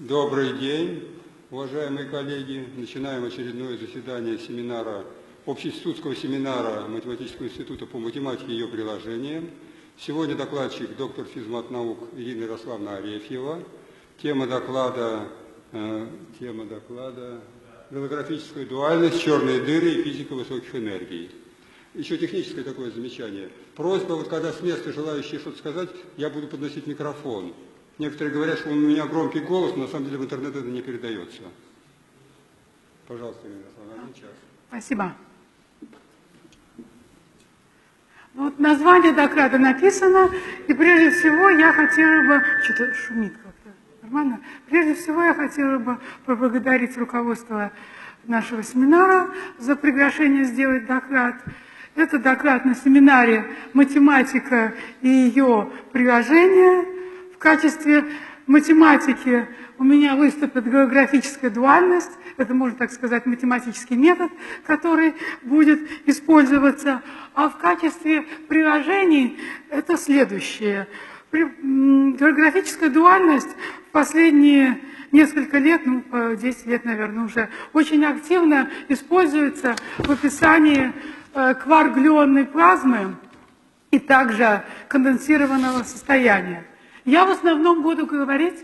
Добрый день, уважаемые коллеги. Начинаем очередное заседание семинара, общеинститутского семинара Математического института по математике и ее приложениям. Сегодня докладчик доктор физмат-наук Ирина Ярославовна Арефьева. Тема доклада голографическая дуальность, черные дыры и физика высоких энергий. Еще техническое такое замечание. Просьба, вот когда с места желающие что-то сказать, я буду подносить микрофон. Некоторые говорят, что у меня громкий голос, но на самом деле в интернет это не передается. Пожалуйста, Ирина Ярославовна, один час. Спасибо. Вот название доклада написано, и прежде всего я хотела бы... Что-то шумит как-то. Нормально? Прежде всего я хотела бы поблагодарить руководство нашего семинара за приглашение сделать доклад. Это доклад на семинаре «Математика и ее приложения». В качестве математики у меня выступит голографическая дуальность. Это, можно так сказать, математический метод, который будет использоваться. А в качестве приложений это следующее. Голографическая дуальность в последние несколько лет, 10 лет, наверное, уже, очень активно используется в описании кварк-глюонной плазмы и также конденсированного состояния. Я в основном буду говорить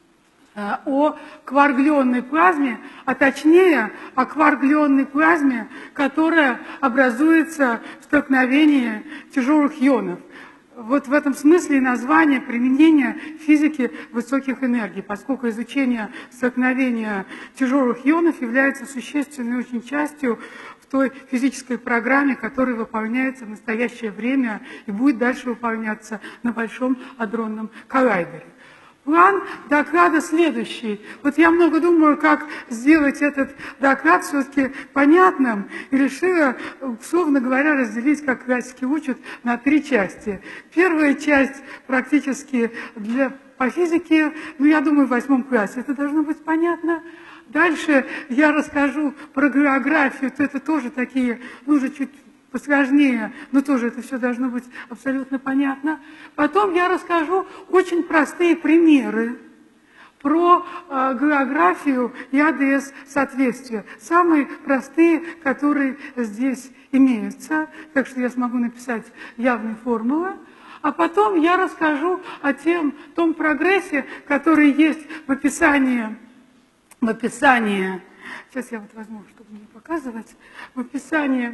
о кварк-глюонной плазме, а точнее о кварк-глюонной плазме, которая образуется в столкновении тяжелых ионов. Вот в этом смысле и название применения физики высоких энергий, поскольку изучение столкновения тяжелых ионов является существенной очень частью в той физической программе, которая выполняется в настоящее время и будет дальше выполняться на Большом адронном коллайдере. План доклада следующий. Вот я много думаю, как сделать этот доклад все-таки понятным, и решила, условно говоря, разделить, как классики учат, на 3 части. Первая часть практически по физике, я думаю, в 8 классе это должно быть понятно. Дальше я расскажу про географию, это тоже такие, уже чуть посложнее, но тоже это все должно быть абсолютно понятно. Потом я расскажу очень простые примеры про географию и АДС соответствия. Самые простые, которые здесь имеются, так что я смогу написать явные формулы. А потом я расскажу о том прогрессе, который есть в описании, сейчас я вот возьму, чтобы не показывать, в описании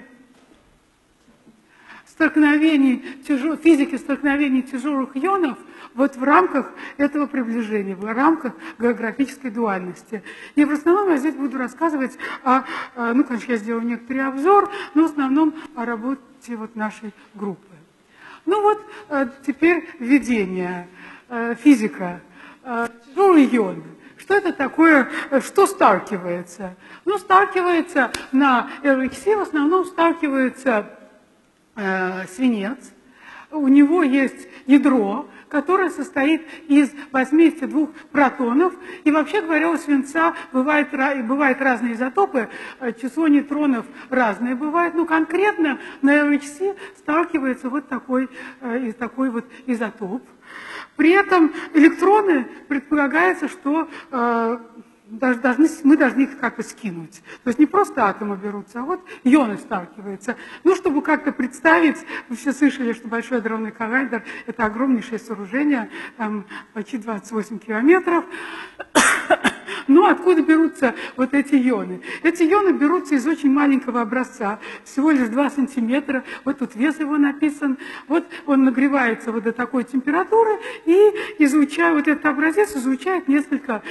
физики столкновений тяжелых ионов вот в рамках этого приближения, в рамках географической дуальности. И в основном я здесь буду рассказывать конечно, я сделаю некоторый обзор, но в основном о работе вот нашей группы. Теперь введение. Физика. Тяжелые ионы. Что это такое, что сталкивается? Сталкивается на LHC, в основном сталкивается свинец. У него есть ядро, которое состоит из 82 протонов. И вообще говоря, у свинца бывают разные изотопы, число нейтронов разное бывает. Но конкретно на LHC сталкивается вот такой вот изотоп. При этом электроны предполагается, что мы должны их как-то скинуть. То есть не просто атомы берутся, а вот ионы сталкиваются. Чтобы как-то представить, вы все слышали, что Большой адронный коллайдер – это огромнейшее сооружение, там почти 28 километров. Но откуда берутся вот эти ионы? Эти ионы берутся из очень маленького образца, всего лишь 2 сантиметра. Вот тут вес его написан. Вот он нагревается вот до такой температуры и, изучая вот этот образец, изучает несколько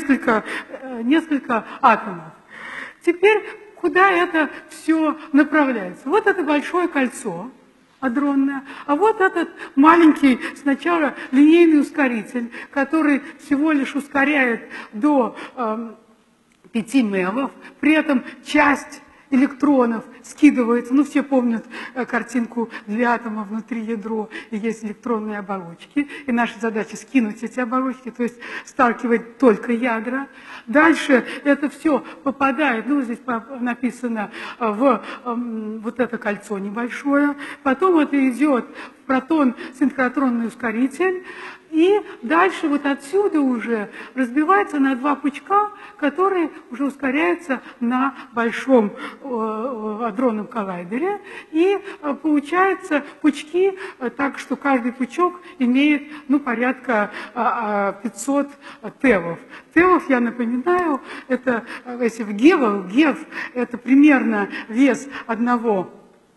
атомов. Теперь куда это все направляется? Вот это большое кольцо адронное, а вот этот маленький сначала линейный ускоритель, который всего лишь ускоряет до 5 мелов, при этом часть электронов скидывается, все помнят картинку для атома внутри ядра, и есть электронные оболочки, и наша задача скинуть эти оболочки, то есть сталкивать только ядра. Дальше это все попадает, здесь написано, в вот это кольцо небольшое, потом это идет в протон-синхротронный ускоритель, И дальше вот отсюда уже разбивается на два пучка, которые уже ускоряются на большом адронном коллайдере. И получаются пучки, так что каждый пучок имеет порядка 500 тевов. Тевов, я напоминаю, это если в гевах, гев это примерно вес одного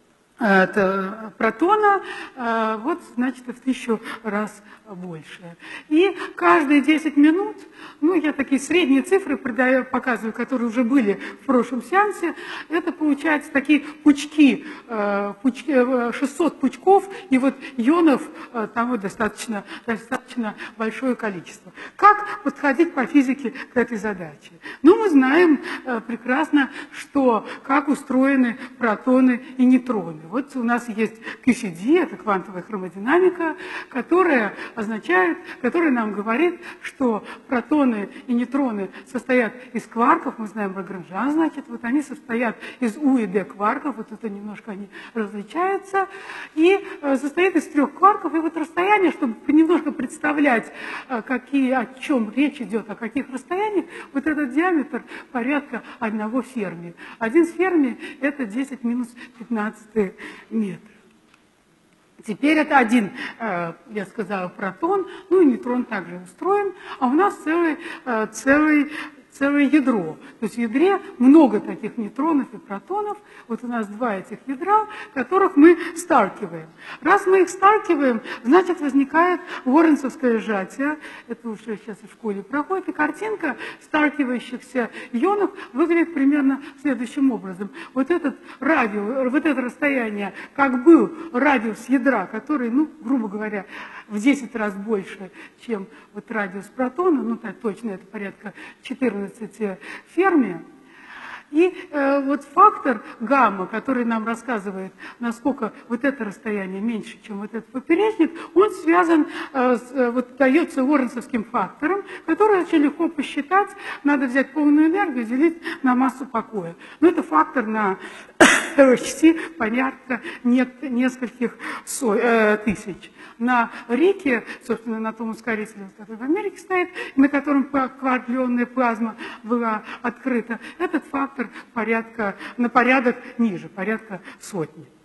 протона, вот, значит, в 1000 раз больше. И каждые 10 минут, я такие средние цифры показываю, которые уже были в прошлом сеансе, это получается такие пучки, 600 пучков, и вот ионов там вот достаточно большое количество. Как подходить по физике к этой задаче? Мы знаем прекрасно, как устроены протоны и нейтроны. Вот у нас есть QCD, это квантовая хромодинамика, которая нам говорит, что протоны и нейтроны состоят из кварков, мы знаем Лагранжа, значит, вот они состоят из U и D кварков, вот это немножко они различаются, и состоит из 3 кварков, и вот расстояние, чтобы немножко представлять, о чем речь идет, о каких расстояниях, вот этот диаметр порядка 1 ферми. 1 ферми это 10 минус 15 метров. Теперь это один, я сказала, протон, и нейтрон также устроен, а у нас целое ядро. То есть в ядре много таких нейтронов и протонов. Вот у нас 2 этих ядра, которых мы сталкиваем. Раз мы их сталкиваем, значит возникает лоренцовское сжатие. Это уже сейчас в школе проходит. И картинка сталкивающихся ионов выглядит примерно следующим образом. Вот этот радиус, вот это расстояние, как был радиус ядра, который, грубо говоря, в 10 раз больше, чем вот радиус протона, так точно это порядка 14 ферми. И вот фактор гамма, который нам рассказывает, насколько вот это расстояние меньше, чем вот этот поперечник, он связан, дается лоренцовским фактором, который очень легко посчитать. Надо взять полную энергию и делить на массу покоя. Это фактор на почти порядка нескольких тысяч. На Рике, собственно, на том ускорителе, который в Америке стоит, на котором кварк-глионная плазма была открыта, этот фактор на порядок ниже, порядка 100.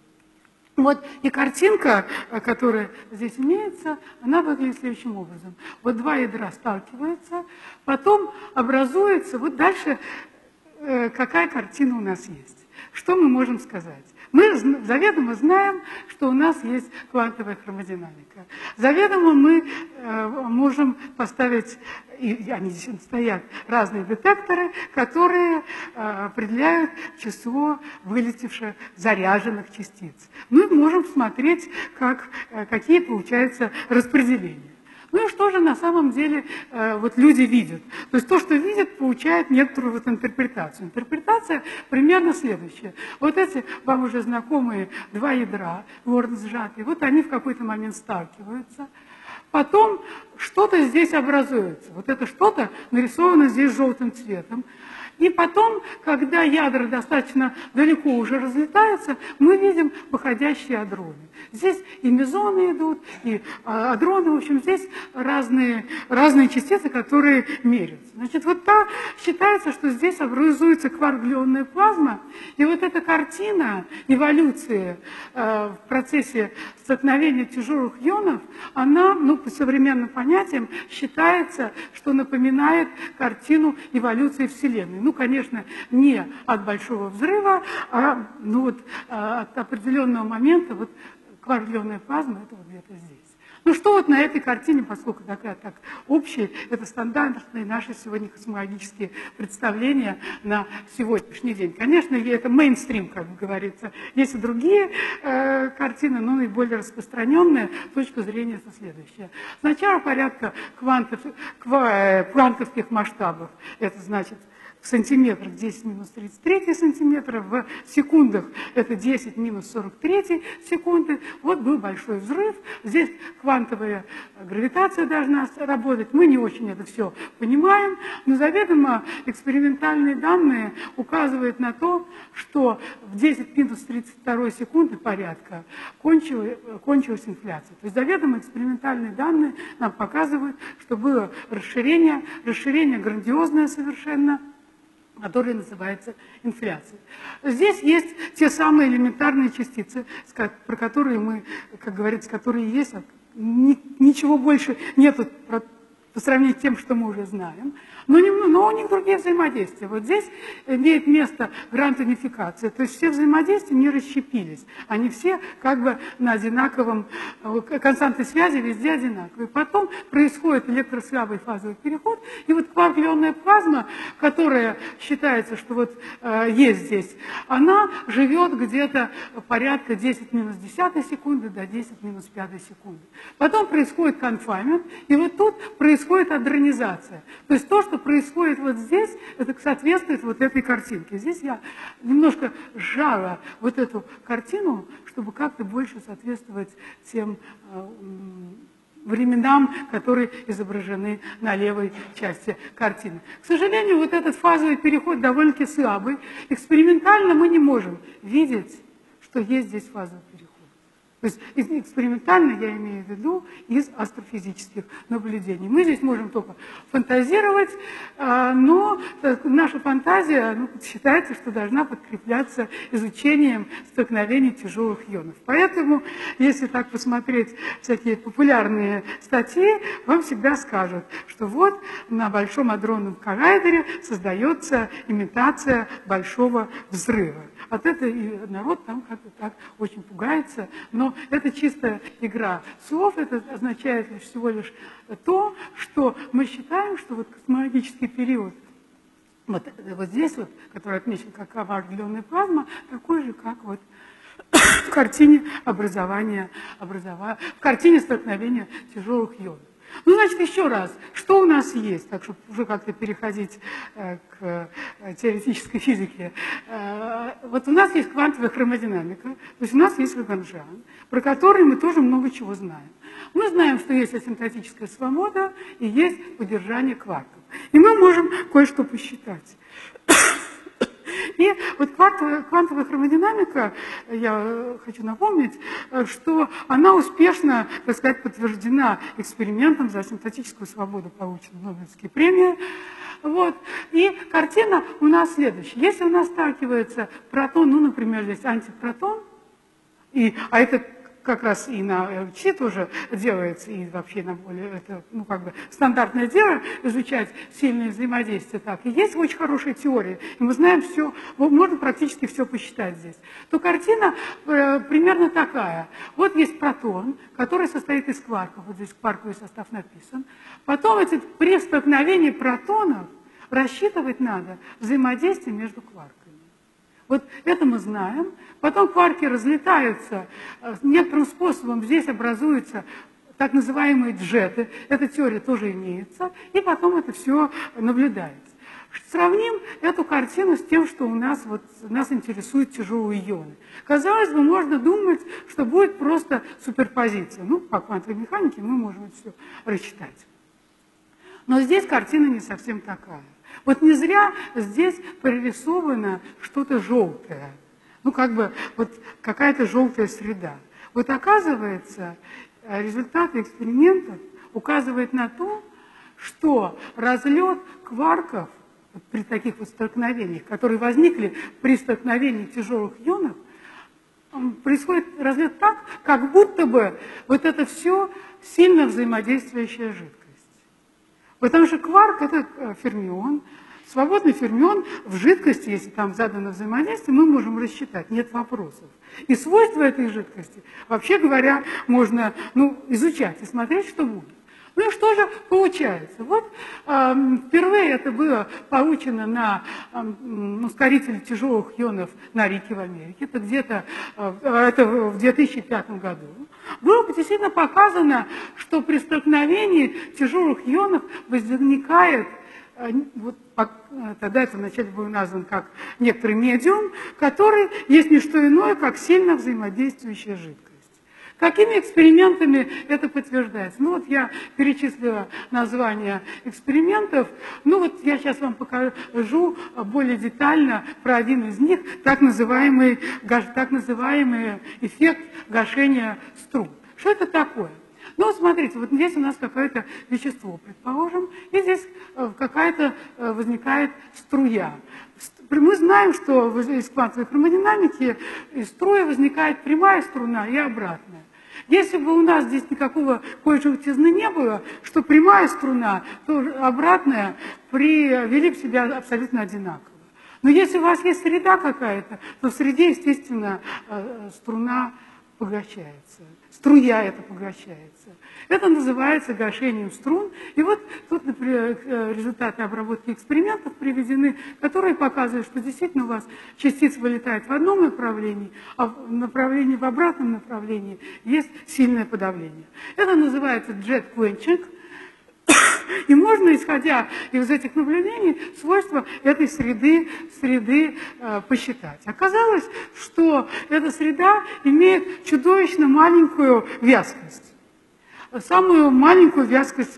Вот и картинка, которая здесь имеется, она выглядит следующим образом. Вот 2 ядра сталкиваются, потом образуется, вот дальше какая картина у нас есть. Что мы можем сказать? Мы заведомо знаем, что у нас есть квантовая хромодинамика. Заведомо мы можем поставить, и они здесь стоят, разные детекторы, которые определяют число вылетевших заряженных частиц. Мы можем смотреть, какие получаются распределения. И что же на самом деле люди видят? То есть то, что видят, получает некоторую интерпретацию. Интерпретация примерно следующая. Вот эти вам уже знакомые 2 ядра, лоренц сжатые, вот они в какой-то момент сталкиваются. Потом что-то здесь образуется. Вот это что-то нарисовано здесь желтым цветом. И потом, когда ядра достаточно далеко уже разлетаются, мы видим выходящие адроны. Здесь и мезоны идут, и адроны, в общем, здесь разные частицы, которые меряются. Значит, считается, что здесь образуется кварк-глионная плазма, и вот эта картина эволюции в процессе столкновения тяжелых ионов, она, по современным понятиям, считается, что напоминает картину эволюции Вселенной. Конечно, не от большого взрыва, а от определенного момента кварк-глионная плазма это где-то здесь. Что на этой картине, поскольку такая так общая, это стандартные наши сегодня космологические представления на сегодняшний день. Конечно, это мейнстрим, как говорится. Есть и другие картины, но наиболее распространенная точка зрения это следующая. Сначала порядка квантовских масштабов. Это значит в сантиметрах 10 минус 33 сантиметра, в секундах это 10 минус 43 секунды. Вот был большой взрыв, здесь квантовая гравитация должна работать. Мы не очень это все понимаем, но заведомо экспериментальные данные указывают на то, что в 10 минус 32 секунды порядка кончилась инфляция. То есть заведомо экспериментальные данные нам показывают, что было расширение грандиозное совершенно, которая называется инфляцией. Здесь есть те самые элементарные частицы, про которые мы, как говорится, которые есть, ничего больше нету по сравнению с тем, что мы уже знаем. Но у них другие взаимодействия. Вот здесь имеет место гранд-унификация, то есть все взаимодействия не расщепились. Они все как бы на одинаковом, константы связи везде одинаковые. Потом происходит электрослабый фазовый переход, и вот кварк-ионная плазма, которая считается, что вот есть здесь, она живет где-то порядка 10 минус 10 секунды до 10 минус 5 секунды. Потом происходит конфаймент, и вот тут происходит адронизация. То есть то, что происходит вот здесь, это соответствует вот этой картинке. Здесь я немножко сжала вот эту картину, чтобы как-то больше соответствовать тем временам, которые изображены на левой части картины. К сожалению, вот этот фазовый переход довольно-таки слабый. Экспериментально мы не можем видеть, что есть здесь фазовый переход. То есть экспериментально я имею в виду из астрофизических наблюдений. Мы здесь можем только фантазировать, но наша фантазия считается, что должна подкрепляться изучением столкновений тяжелых ионов. Поэтому, если так посмотреть всякие популярные статьи, вам всегда скажут, что вот на Большом адронном коллайдере создается имитация большого взрыва. От этого и народ там как-то так очень пугается, но это чистая игра слов, это означает всего лишь то, что мы считаем, что вот космологический период, вот здесь вот, который отмечен как кварк-ионная плазма, такой же, как вот в картине в картине столкновения тяжелых ионов. Ну, значит, еще раз, что у нас есть, так чтобы уже как-то переходить к теоретической физике. Вот у нас есть квантовая хромодинамика, то есть у нас есть Лагранжиан, про который мы тоже много чего знаем. Мы знаем, что есть асимптотическая свобода и есть удержание кварков. И мы можем кое-что посчитать. И вот квантовая хромодинамика, я хочу напомнить, что она успешно, так сказать, подтверждена экспериментом за асимптотическую свободу, получена Нобелевские премии. Вот. И картина у нас следующая. Если у нас сталкивается протон, ну, например, здесь антипротон, а это как раз и на ЛЧ тоже делается, и вообще на более, это, ну, как бы стандартное дело изучать сильные взаимодействия так. И есть очень хорошая теория, и мы знаем все, можно практически все посчитать здесь. То картина примерно такая. Вот есть протон, который состоит из кварков, вот здесь кварковый состав написан. Потом при столкновении протонов рассчитывать надо взаимодействие между кварками. Вот это мы знаем. Потом кварки разлетаются некоторым способом. Здесь образуются так называемые джеты. Эта теория тоже имеется. И потом это все наблюдается. Сравним эту картину с тем, что нас интересует тяжелые ионы. Казалось бы, можно думать, что будет просто суперпозиция. Ну, по квантовой механике мы можем это все рассчитать. Но здесь картина не совсем такая. Вот не зря здесь прорисовано что-то желтое. Ну, как бы вот какая-то желтая среда. Вот оказывается, результаты экспериментов указывают на то, что разлет кварков при таких вот столкновениях, которые возникли при столкновении тяжелых ионов, происходит разлет так, как будто бы вот это все сильно взаимодействующая жидкость. Потому что кварк – это фермион. Свободный фермион в жидкости, если там задано взаимодействие, мы можем рассчитать, нет вопросов. И свойства этой жидкости, вообще говоря, можно изучать и смотреть, что будет. Ну и что же получается? Вот впервые это было получено на ускорителе тяжелых ионов на Рике в Америке. Это где-то в 2005 году. Было действительно показано, что при столкновении тяжелых ионов возникает, вот, тогда это вначале был назван как некоторый медиум, который есть не что иное, как сильно взаимодействующая жидкость. Какими экспериментами это подтверждается? Ну вот я перечислила названия экспериментов. Ну вот я сейчас вам покажу более детально про один из них, так называемый эффект гашения струн. Что это такое? Ну, смотрите, вот здесь у нас какое-то вещество, предположим, и здесь какая-то возникает струя. Мы знаем, что из квантовой хромодинамики из струи возникает прямая струна и обратная. Если бы у нас здесь никакого кольжеватизны не было, что прямая струна, то обратная вели бы себя абсолютно одинаково. Но если у вас есть среда какая-то, то в среде, естественно, струя эта поглощается. Это называется гашением струн. И вот тут, например, результаты обработки экспериментов приведены, которые показывают, что действительно у вас частица вылетает в одном направлении, а в обратном направлении есть сильное подавление. Это называется jet quenching. И можно, исходя из этих наблюдений, свойства этой среды посчитать. Оказалось, что эта среда имеет чудовищно маленькую вязкость. Самую маленькую вязкость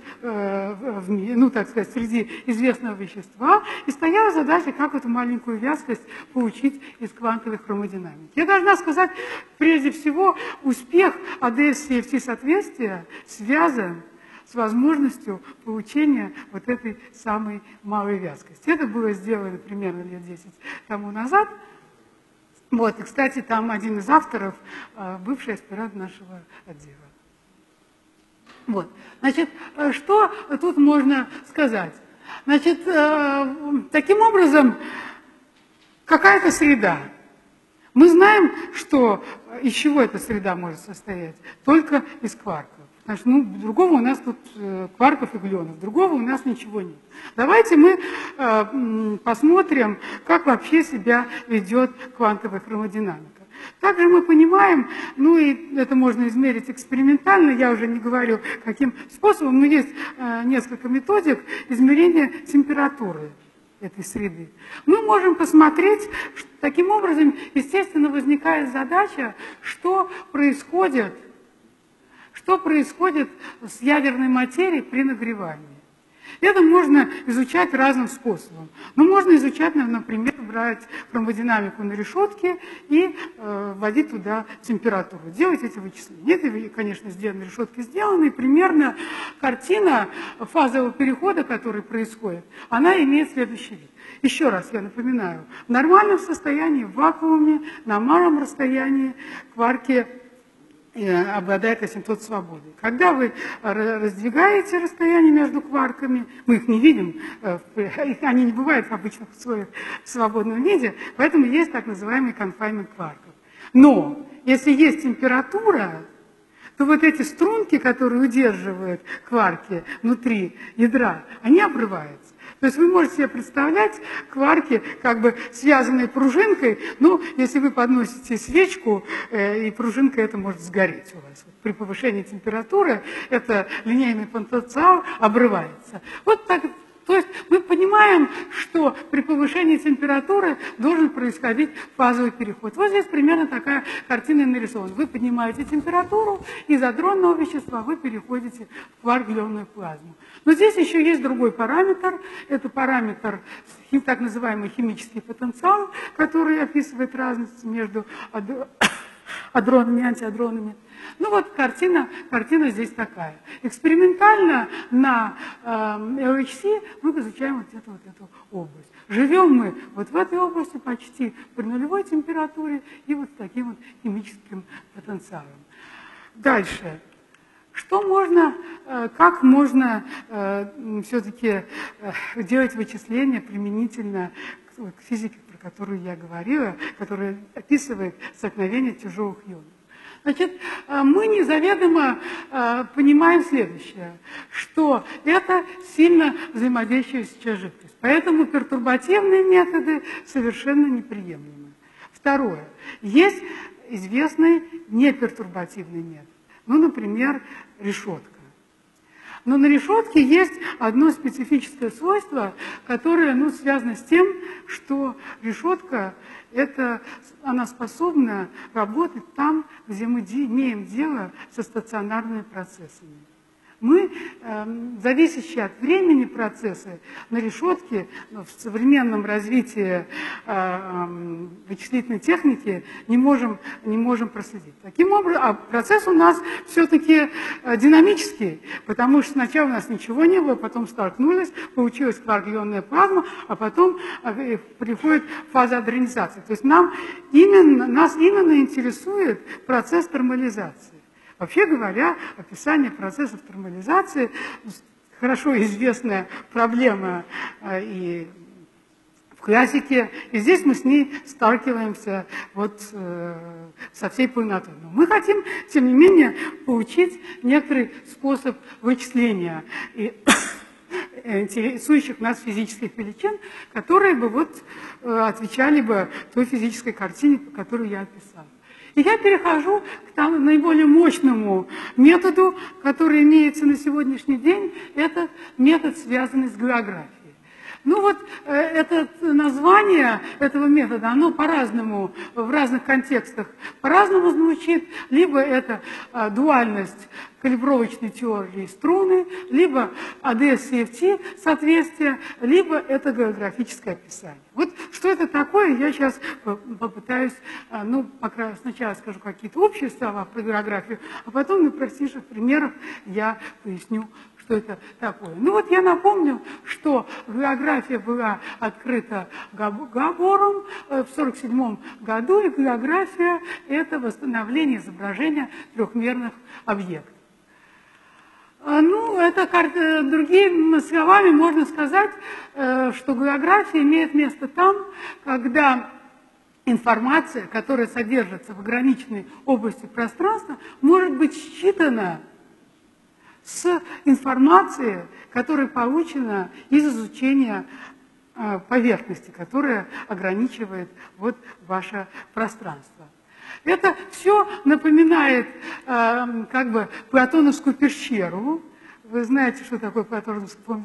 среди известного вещества. И стояла задача, как эту маленькую вязкость получить из квантовой хромодинамики. Я должна сказать, прежде всего, успех ADS-CFT соответствия связан с возможностью получения вот этой самой малой вязкости. Это было сделано примерно лет 10 тому назад. Вот, и, кстати, там один из авторов, бывший аспирант нашего отдела. Вот, значит, что тут можно сказать? Значит, таким образом, какая-то среда. Мы знаем, что из чего эта среда может состоять? Только из кварков. Значит, другого у нас тут кварков и глюонов, другого у нас ничего нет. Давайте мы посмотрим, как вообще себя ведет квантовая хромодинамика. Также мы понимаем, ну и это можно измерить экспериментально, я уже не говорю, каким способом, но есть несколько методик измерения температуры этой среды. Мы можем посмотреть, что таким образом, естественно, возникает задача, что происходит с ядерной материей при нагревании. Это можно изучать разным способом. Но можно изучать, например, брать хромодинамику на решетке и вводить туда температуру, делать эти вычисления. Это, конечно, на решетке сделано, и примерно картина фазового перехода, который происходит, она имеет следующий вид. Еще раз я напоминаю, в нормальном состоянии, в вакууме, на малом расстоянии кварки обладает асимптотом свободы. Когда вы раздвигаете расстояние между кварками, мы их не видим, они не бывают в обычных условиях в свободном виде, поэтому есть так называемый confinement кварков. Но если есть температура, то вот эти струнки, которые удерживают кварки внутри ядра, они обрываются. То есть вы можете себе представлять кварки как бы связанные пружинкой, но если вы подносите свечку, и пружинка эта может сгореть у вас. При повышении температуры это линейный потенциал обрывается. Вот так. То есть мы понимаем, что при повышении температуры должен происходить фазовый переход. Вот здесь примерно такая картина нарисована. Вы поднимаете температуру, из адронного вещества вы переходите в кварк-глюонную плазму. Но здесь еще есть другой параметр. Это параметр, так называемый химический потенциал, который описывает разницу между адронами и антиадронами. Ну вот картина здесь такая. Экспериментально на LHC мы изучаем вот эту область. Живем мы вот в этой области почти при нулевой температуре и вот с таким вот химическим потенциалом. Дальше. Как можно все-таки делать вычисления применительно к физике, про которую я говорила, которая описывает столкновение тяжелых ионов? Значит, мы незаведомо понимаем следующее, что это сильно взаимодействующая жидкость. Поэтому пертурбативные методы совершенно неприемлемы. Второе. Есть известный непертурбативный метод. Ну, например, решетка. Но на решетке есть одно специфическое свойство, которое связано с тем, что решетка она способна работать там, где мы имеем дело со стационарными процессами. Мы, зависящие от времени процессы, на решетке в современном развитии вычислительной техники не можем проследить. Таким образом, а процесс у нас все-таки динамический, потому что сначала у нас ничего не было, потом столкнулись, получилась кварк-глионная плазма, а потом приходит фаза адронизации. То есть нас именно интересует процесс термализации. Вообще говоря, описание процессов термализации – хорошо известная проблема и в классике, и здесь мы с ней сталкиваемся со всей полнотой. Но мы хотим, тем не менее, получить некоторый способ вычисления интересующих нас физических величин, которые бы отвечали бы той физической картине, которую я описала. И я перехожу к наиболее мощному методу, который имеется на сегодняшний день. Это метод, связанный с географией. Это название этого метода, оно по-разному, в разных контекстах по-разному звучит. Либо это дуальность калибровочной теории струны, либо ADS-CFT соответствие, либо это географическое описание. Что это такое, я сейчас попытаюсь, сначала скажу какие-то общие слова про географию, а потом на простейших примерах я поясню, что это такое. Я напомню, что география была открыта Габором в 1947 году, и география – это восстановление изображения трехмерных объектов. Другими словами можно сказать, что география имеет место там, когда информация, которая содержится в ограниченной области пространства, может быть считана с информацией, которая получена из изучения поверхности, которая ограничивает ваше пространство. Это все напоминает Платоновскую пещеру. Вы знаете, что такое Платоновская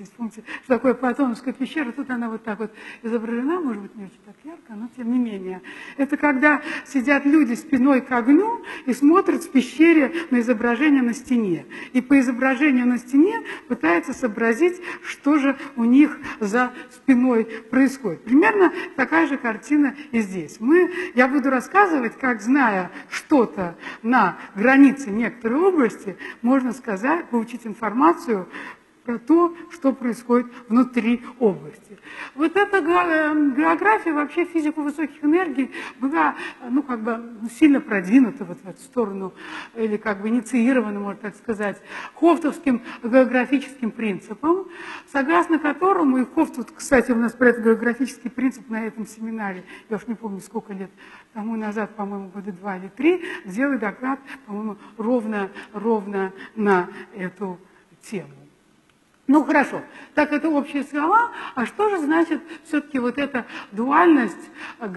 пещера. Тут она изображена, может быть, не очень так ярко, но тем не менее. Это когда сидят люди спиной к огню и смотрят в пещере на изображение на стене. И по изображению на стене пытаются сообразить, что же у них за спиной происходит. Примерно такая же картина и здесь. Я буду рассказывать, как, зная что-то на границе некоторой области, можно получить информацию про то, что происходит внутри области. Эта география, вообще физику высоких энергий была сильно продвинута в эту сторону, или инициирована, можно так сказать, хофтовским географическим принципом, согласно которому, и Хофт, кстати, у нас про этот географический принцип на этом семинаре, я уж не помню, сколько лет тому назад, по-моему, года 2 или 3, сделал доклад, по-моему, ровно на эту тему. Хорошо, так это общие слова, а что же значит все-таки эта дуальность,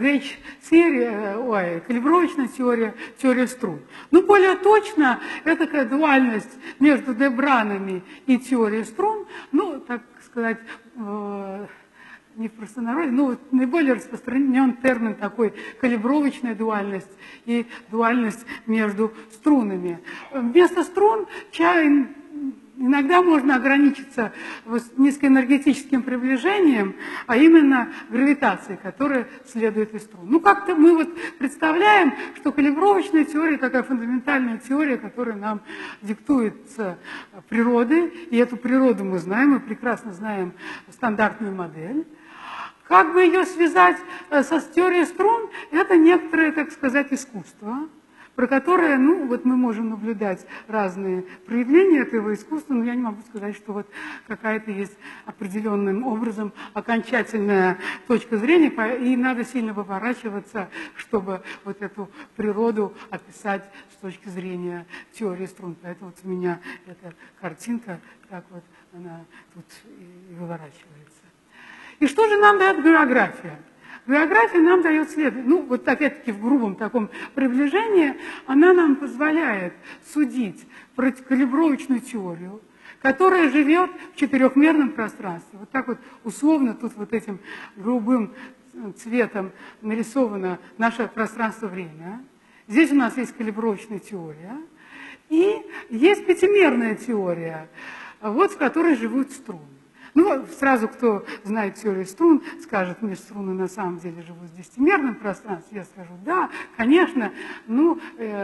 калибровочная теория струн? Более точно, это такая дуальность между Де-Бранами и теорией струн, так сказать, не в простонародье, наиболее распространен термин такой калибровочная дуальность и дуальность между струнами. Вместо струн иногда можно ограничиться низкоэнергетическим приближением, а именно гравитацией, которая следует из струн. Как-то мы представляем, что калибровочная теория – такая фундаментальная теория, которая нам диктуется природой, и эту природу мы знаем, мы прекрасно знаем стандартную модель. Как бы ее связать со теорией струн – это некоторое, так сказать, искусство, про которое, мы можем наблюдать разные проявления этого искусства, но я не могу сказать, что какая-то есть определенным образом окончательная точка зрения, и надо сильно выворачиваться, чтобы эту природу описать с точки зрения теории струн. Поэтому у меня эта картинка, так она тут и выворачивается. И что же нам дает география? География нам дает следующее. Опять-таки в грубом таком приближении, она нам позволяет судить про калибровочную теорию, которая живет в четырехмерном пространстве. Вот так вот условно тут вот этим голубым цветом нарисовано наше пространство-время. Здесь у нас есть калибровочная теория. И есть пятимерная теория, вот в которой живут струны. Ну, сразу, кто знает теорию струн, скажет, мне струны на самом деле живут в десятимерном пространстве. Я скажу, да, конечно, ну,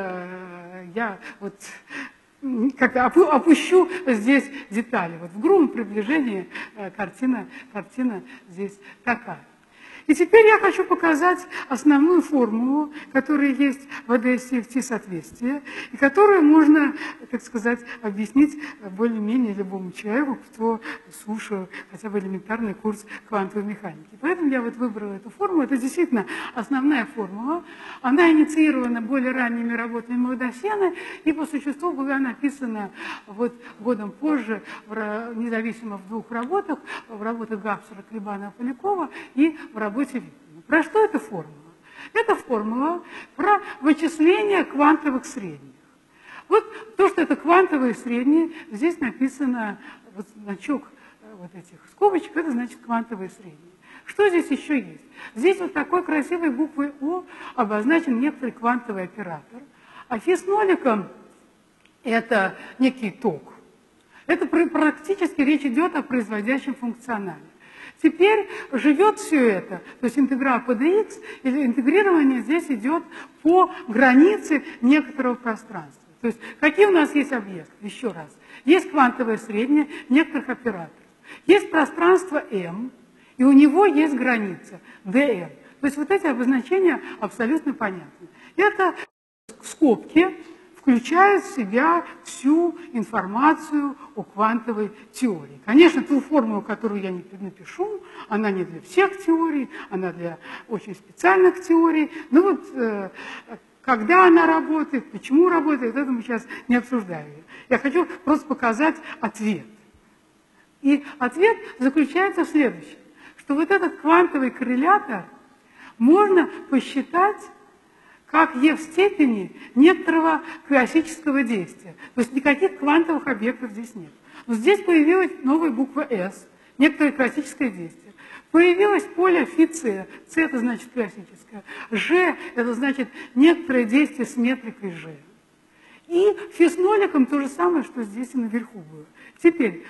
я вот как-то опущу здесь детали. Вот в грубом приближении картина здесь такая. И теперь я хочу показать основную формулу, которая есть в ADS-CFT соответствия, и которую можно, так сказать, объяснить более-менее любому человеку, кто слушал хотя бы элементарный курс квантовой механики. Поэтому я вот выбрала эту формулу. Это действительно основная формула. Она инициирована более ранними работами Магдасена, и по существу была написана вот годом позже, независимо в двух работах, в работах Гапсера, Клебана, Полякова и в работе Виттмана. Про что эта формула? Это формула про вычисление квантовых средних. Вот то, что это квантовые средние, здесь написано, вот значок вот этих скобочек, это значит квантовые средние. Что здесь еще есть? Здесь вот такой красивой буквой О обозначен некоторый квантовый оператор, а фи с ноликом это некий ток. Это практически речь идет о производящем функционале. Теперь живет все это, то есть интеграл по dx, или интегрирование здесь идет по границе некоторого пространства. То есть какие у нас есть объекты? Еще раз. Есть квантовое среднее некоторых операторов. Есть пространство m, и у него есть граница dm. То есть вот эти обозначения абсолютно понятны. Это скобки включает в себя всю информацию о квантовой теории. Конечно, ту формулу, которую я напишу, она не для всех теорий, она для очень специальных теорий. Но вот когда она работает, почему работает, это мы сейчас не обсуждаем. Я хочу просто показать ответ. И ответ заключается в следующем, что вот этот квантовый коррелятор можно посчитать как e в степени некоторого классического действия. То есть никаких квантовых объектов здесь нет. Но здесь появилась новая буква S, некоторое классическое действие. Появилось поле φC, C это значит классическое, G это значит некоторое действие с метрикой G. И φ с ноликом то же самое, что здесь и наверху было. Теперь,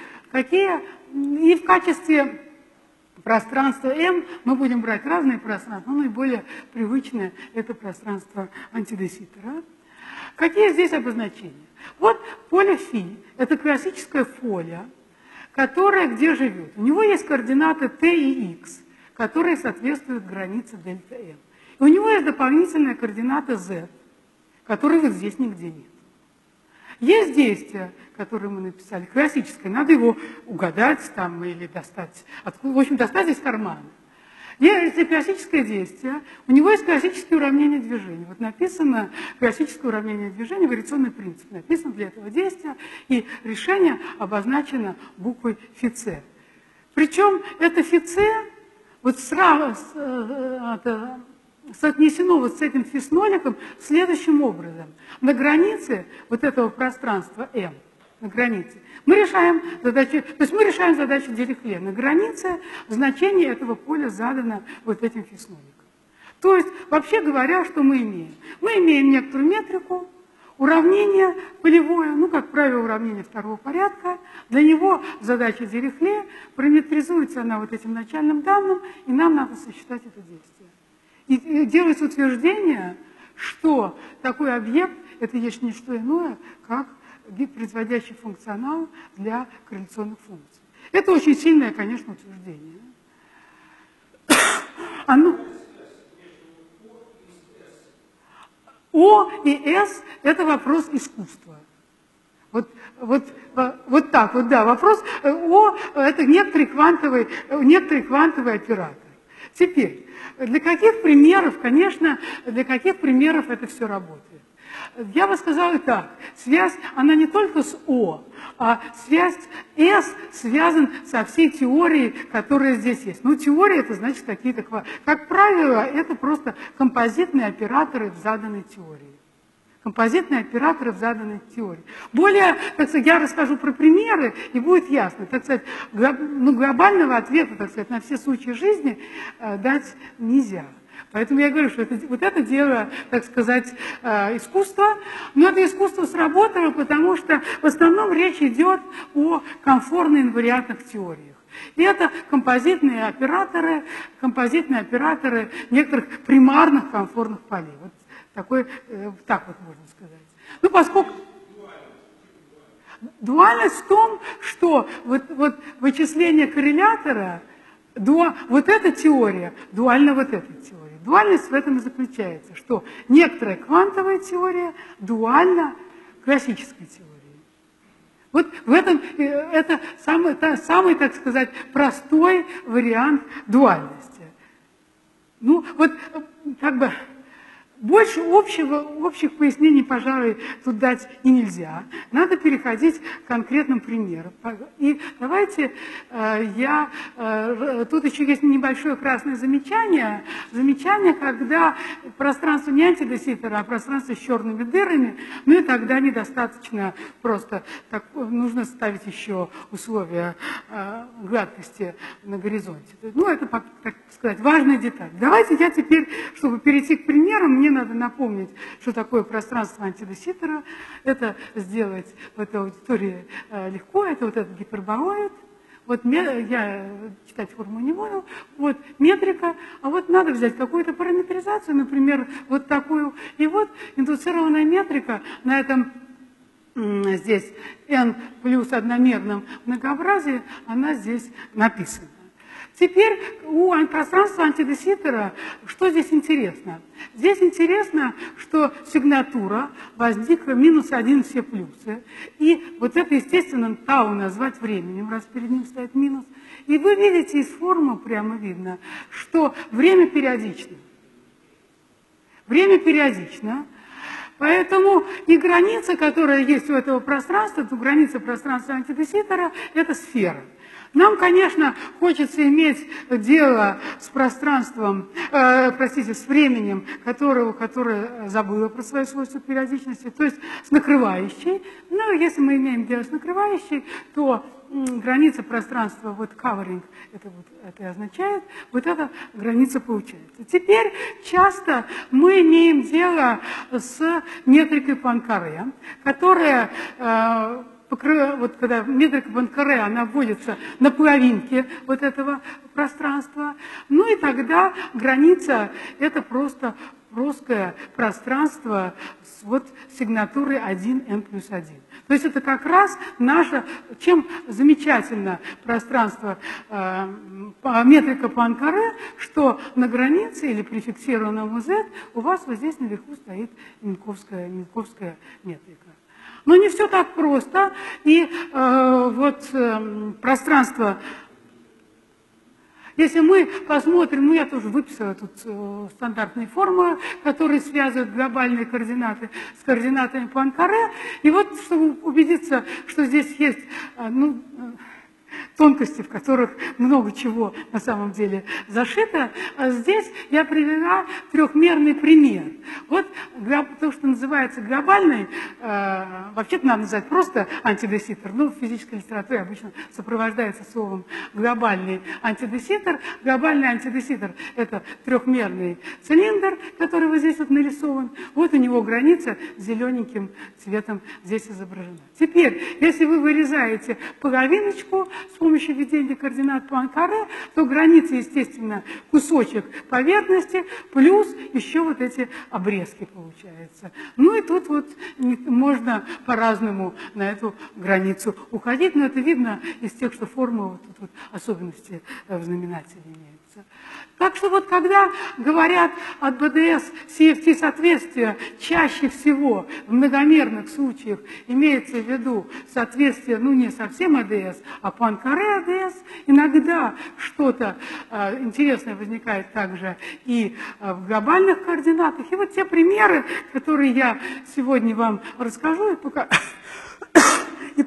и в качестве пространство M мы будем брать разные пространства, но наиболее привычное это пространство антидеситера. Какие здесь обозначения? Вот поле φ, это классическое поле, которое где живет. У него есть координаты t и x, которые соответствуют границе дельта m. И у него есть дополнительная координата z, которой вот здесь нигде нет. Есть действие, которое мы написали, классическое, надо его угадать там или достать, в общем, достать из кармана. Если классическое действие, у него есть классические уравнения движения. Вот написано классическое уравнение движения, вариационный принцип, написано для этого действия, и решение обозначено буквой φC. Причем это φC вот соотнесено вот с этим φ с ноликом следующим образом. На границе вот этого пространства M, на границе, мы решаем задачу Дирихле. На границе значение этого поля задано вот этим φ с ноликом. То есть, вообще говоря, что мы имеем? Мы имеем некоторую метрику, уравнение полевое, ну, как правило, уравнение второго порядка. Для него задача Дирихле, параметризуется она вот этим начальным данным, и нам надо сосчитать это действие. И делается утверждение, что такой объект – это есть не что иное, как производящий функционал для корреляционных функций. Это очень сильное, конечно, утверждение. О и С – это вопрос искусства. Вот так вот, да, вопрос О – это некоторый квантовый оператор. Теперь, для каких примеров, конечно, это все работает? Я бы сказала так, связь, она не только с О, а связь С связана со всей теорией, которая здесь есть. Ну, теория, это значит какие-то, как правило, это просто композитные операторы в заданной теории. композитные операторы в заданной теории. Более, так сказать, я расскажу про примеры, и будет ясно. Так сказать, глобального ответа, так сказать, на все случаи жизни дать нельзя. Поэтому я говорю, что вот это дело, так сказать, искусства. Но это искусство сработало, потому что в основном речь идет о комфортно-инвариантных теориях. И это композитные операторы некоторых примарных комфортных полей. Вот так вот можно сказать. Ну, поскольку дуальность в том, что вот вычисление коррелятора, вот эта теория дуальна вот этой теории. Дуальность в этом и заключается, что некоторая квантовая теория дуальна классической теории. Вот в этом это самый, так сказать, простой вариант дуальности. Ну, вот как бы больше общих пояснений, пожалуй, тут дать и нельзя. Надо переходить к конкретным примерам. И давайте тут еще есть небольшое красное замечание. Замечание, когда пространство не антидеситера, а пространство с черными дырами, ну и тогда недостаточно просто, нужно ставить еще условия гладкости на горизонте. Ну, это, так сказать, важная деталь. Давайте я теперь, чтобы перейти к примерам, мне надо напомнить, что такое пространство антидеситера. Это сделать в этой аудитории легко. Это вот этот гипербороид. Вот я читать формулу не буду. Вот метрика. А вот надо взять какую-то параметризацию, например, вот такую. И вот индуцированная метрика на этом здесь n плюс одномерном многообразии, она здесь написана. Теперь у пространства антидеситера, что здесь интересно? Здесь интересно, что сигнатура возникла -1 все плюсы. И вот это, естественно, тау назвать временем, раз перед ним стоит минус. И вы видите из формы, прямо видно, что время периодично. Время периодично. Поэтому и граница, которая есть у этого пространства, то граница пространства антидеситера, это сфера. Нам, конечно, хочется иметь дело с пространством, с временем, которое забыло про свои свойства периодичности, то есть с накрывающей. Но если мы имеем дело с накрывающей, то граница пространства, вот covering, это и означает, вот эта граница получается. Теперь часто мы имеем дело с метрикой Пуанкаре, которая вот когда метрика Пуанкаре, она вводится на половинке вот этого пространства, ну и тогда граница – это просто плоское пространство с вот сигнатурой 1n плюс 1. То есть это как раз наше, чем замечательно пространство метрика Пуанкаре, что на границе или при фиксированном z у вас вот здесь наверху стоит Минковская метрика. Но не все так просто, и пространство, если мы посмотрим, ну я тоже выписала тут стандартные формулы, которые связывают глобальные координаты с координатами Пуанкаре, и вот чтобы убедиться, что здесь есть, тонкости, в которых много чего на самом деле зашито. Здесь я привела трехмерный пример. Вот то, что называется глобальный, вообще-то надо назвать просто антидеситер, но в физической литературе обычно сопровождается словом глобальный антидеситер. Глобальный антидеситер – это трехмерный цилиндр, который вот здесь вот нарисован. Вот у него граница зелененьким цветом здесь изображена. Теперь, если вы вырезаете половиночку с помощью введения координат Пуанкаре, то граница, естественно, кусочек поверхности плюс еще вот эти обрезки получается. Ну и тут вот можно по-разному на эту границу уходить, но это видно из тех, что формулы, вот тут вот особенности в знаменателе имеются. Так что вот когда говорят от БДС CFT соответствия, чаще всего в многомерных случаях имеется в виду соответствие, ну не совсем АДС, а Пуанкаре АДС. Иногда что-то интересное возникает также и в глобальных координатах. И вот те примеры, которые я сегодня вам расскажу и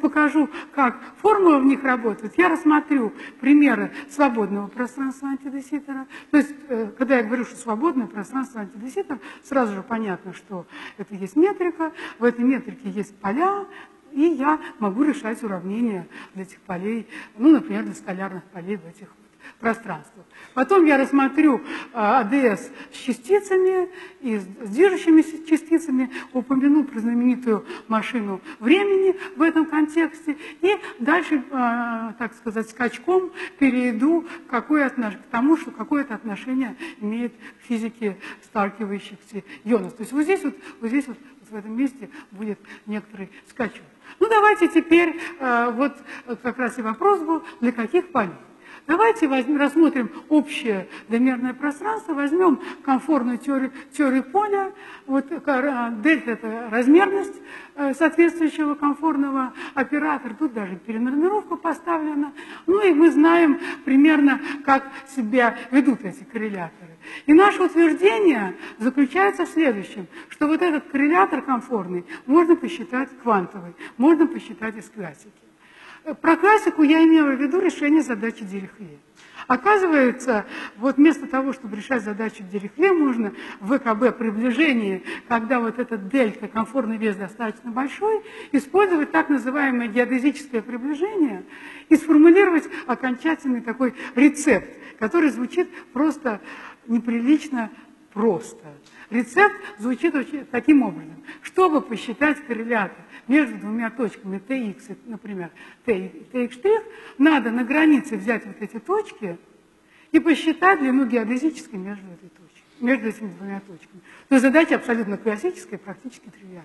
покажу, как формулы в них работают, я рассмотрю примеры свободного пространства антидеситора. То есть, когда я говорю, что свободное пространство антидеситора, сразу же понятно, что это есть метрика, в этой метрике есть поля, и я могу решать уравнения для этих полей, ну, например, для скалярных полей в этих пространствах. Потом я рассмотрю АДС с частицами и с движущимися частицами, упомяну про знаменитую машину времени в этом контексте, и дальше, так сказать, скачком перейду к тому, что какое-то отношение имеет к физике сталкивающихся ионов. То есть вот здесь в этом месте будет некоторый скачок. Ну, давайте теперь, вот как раз и вопрос был, для каких полей. Давайте рассмотрим общее двумерное пространство, возьмем комфортную теорию поля. Вот дельта – это размерность соответствующего комфортного оператора. Тут даже перенормировка поставлена. Ну и мы знаем примерно, как себя ведут эти корреляторы. И наше утверждение заключается в следующем, что вот этот коррелятор комфортный можно посчитать квантовый, можно посчитать из классики. Про классику я имела в виду решение задачи Дирихле. Оказывается, вот вместо того, чтобы решать задачу Дирихле, можно в ВКБ приближении, когда вот этот дельта, комфортный вес достаточно большой, использовать так называемое геодезическое приближение и сформулировать окончательный такой рецепт, который звучит просто неприлично просто. Рецепт звучит таким образом. Чтобы посчитать коррелятор между двумя точками Tx, например, T и Tx', надо на границе взять вот эти точки и посчитать длину геодезической между этими двумя точками. То есть задача абсолютно классическая, практически тривиальная.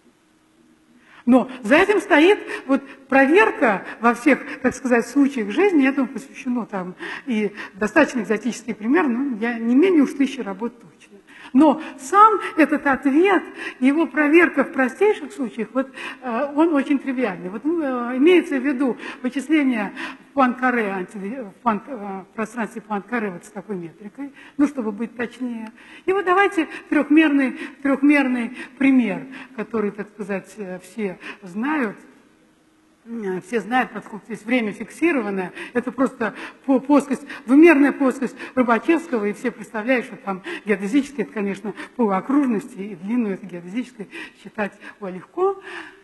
Но за этим стоит вот проверка во всех, так сказать, случаях жизни, этому посвящено там и достаточно экзотический пример, ну, я не менее уж 1000 работ точно. Но сам этот ответ, его проверка в простейших случаях, вот, он очень тривиальный. Вот, имеется в виду вычисление Пуанкаре, в пространстве Пуанкаре вот с такой метрикой, ну, чтобы быть точнее. И вот давайте трехмерный пример, который, так сказать, все знают. Все знают, поскольку здесь время фиксированное, это просто плоскость, двумерная плоскость Рыбачевского, и все представляют, что там геодезическое, это, конечно, по окружности, и длину это геодезическое считать легко.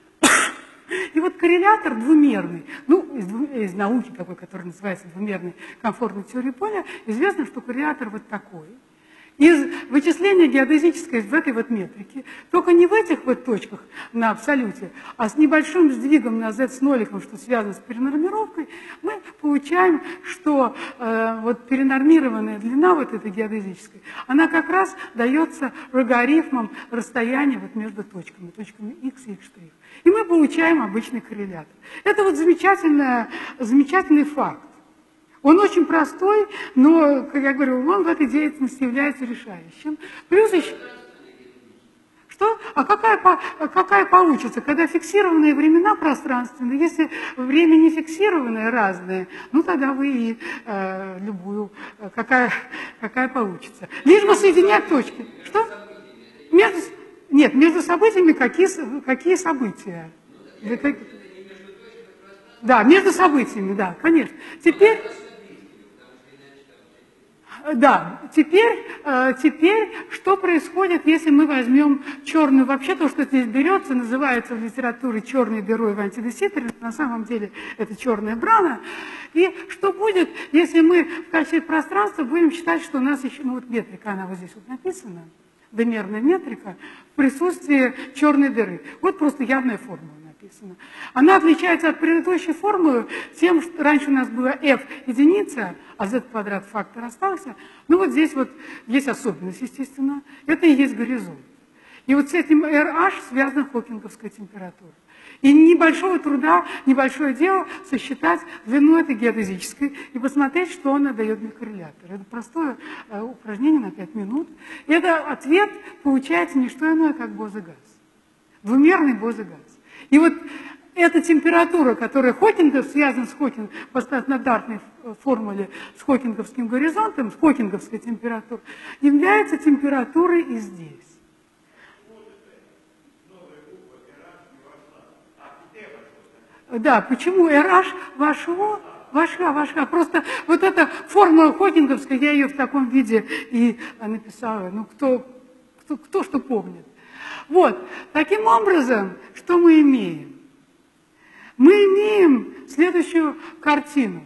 И вот коррелятор двумерный, ну, из науки такой, который называется двумерной комфортной теорией поля, известно, что коррелятор вот такой. Из вычисления геодезической в этой вот метрике, только не в этих вот точках на абсолюте, а с небольшим сдвигом на z с ноликом, что связано с перенормировкой, мы получаем, что вот перенормированная длина вот этой геодезической, она как раз дается логарифмом расстояния вот между точками x и x'. И мы получаем обычный коррелятор. Это вот замечательный факт. Он очень простой, но, как я говорю, он в этой деятельности является решающим. Плюс еще... Что? А какая получится? Когда фиксированные времена пространственные, если время не фиксированное, разное, ну тогда вы и любую, какая получится. Лишь бы соединять точки. Что? Нет, между событиями какие события? Да, между событиями, да, конечно. Теперь, что происходит, если мы возьмем черную, вообще то, что здесь берется, называется в литературе черной дырой в антидеситоре, на самом деле это черная брана. И что будет, если мы в качестве пространства будем считать, что у нас еще, ну вот метрика, она вот здесь вот написана, двумерная метрика, в присутствии черной дыры. Вот просто явная формула. Она отличается от предыдущей формулы тем, что раньше у нас было f единица, а z квадрат фактор остался. Ну вот здесь вот есть особенность, естественно. Это и есть горизонт. И вот с этим RH связана хокинговская температура. И небольшого труда, небольшое дело сосчитать длину этой геодезической и посмотреть, что она дает мне коррелятор. Это простое упражнение на 5 минут. И это ответ получается не что иное, как Бозе-Газ. Двумерный Бозе-Газ. И вот эта температура, которая связана с Хокингом по стандартной формуле с хокинговским горизонтом, с хокинговской температурой, является температурой и здесь. Да, почему RH вошла. Просто вот эта формула хокинговская, я ее в таком виде и написала. Ну, кто что помнит. Вот, таким образом, что мы имеем? Мы имеем следующую картину,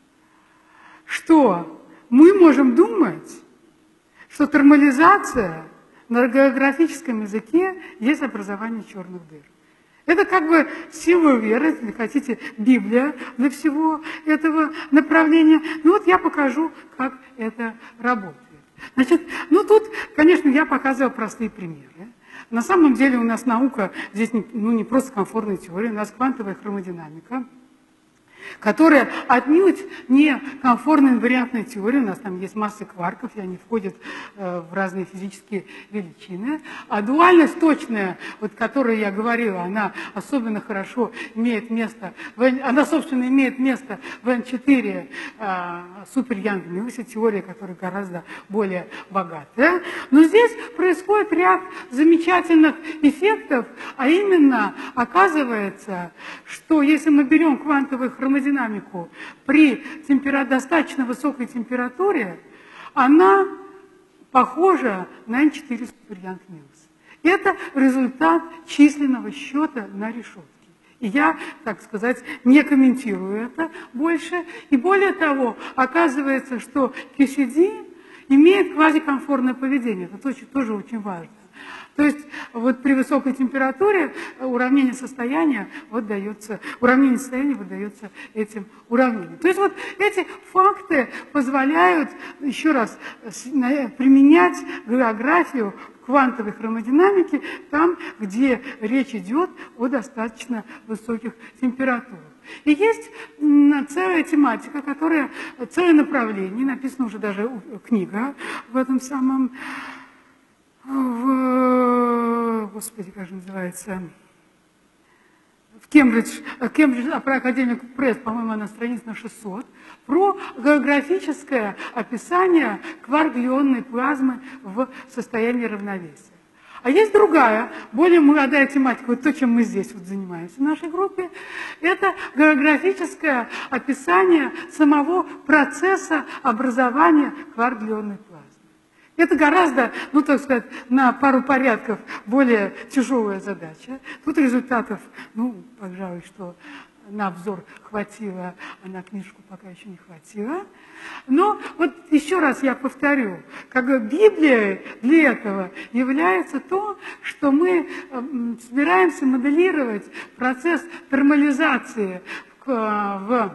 что мы можем думать, что термализация на географическом языке есть образование черных дыр. Это как бы сила веры, если хотите, Библия для всего этого направления. Ну вот я покажу, как это работает. Значит, ну тут, конечно, я показываю простые примеры. На самом деле у нас наука здесь не просто комфортная теория, у нас квантовая хромодинамика, которая отнюдь не комфортная инвариантная теория. У нас там есть масса кварков, и они входят в разные физические величины. А дуальность точная, вот, о которой я говорила, она особенно хорошо имеет место, она, собственно, имеет место в N4 супер Янг-Миллсе, теория, которая гораздо более богатая. Но здесь происходит ряд замечательных эффектов, а именно оказывается, что если мы берем квантовую хромодинамику при достаточно высокой температуре, она похожа на N4 супер Янг-Миллс. Это результат численного счета на решетке. И я, так сказать, не комментирую это больше. И более того, оказывается, что QCD имеет квазикомфортное поведение. Это тоже очень важно. То есть вот при высокой температуре уравнение состояния выдается этим уравнением. То есть вот эти факты позволяют, еще раз, применять географию квантовой хромодинамики там, где речь идет о достаточно высоких температурах. И есть целая тематика, целое направление, написана уже даже книга в этом самом... Господи, как же называется, в Кембридж академик пресс, по-моему, на странице на 600, про географическое описание кварк-глионной плазмы в состоянии равновесия. А есть другая, более молодая тематика, вот то, чем мы здесь вот занимаемся в нашей группе, это географическое описание самого процесса образования кварк-глионной плазмы. Это гораздо, ну, так сказать, на пару порядков более тяжелая задача. Тут результатов, ну, пожалуй, что на обзор хватило, а на книжку пока еще не хватило. Но вот еще раз я повторю, как Библия для этого является то, что мы собираемся моделировать процесс термализации в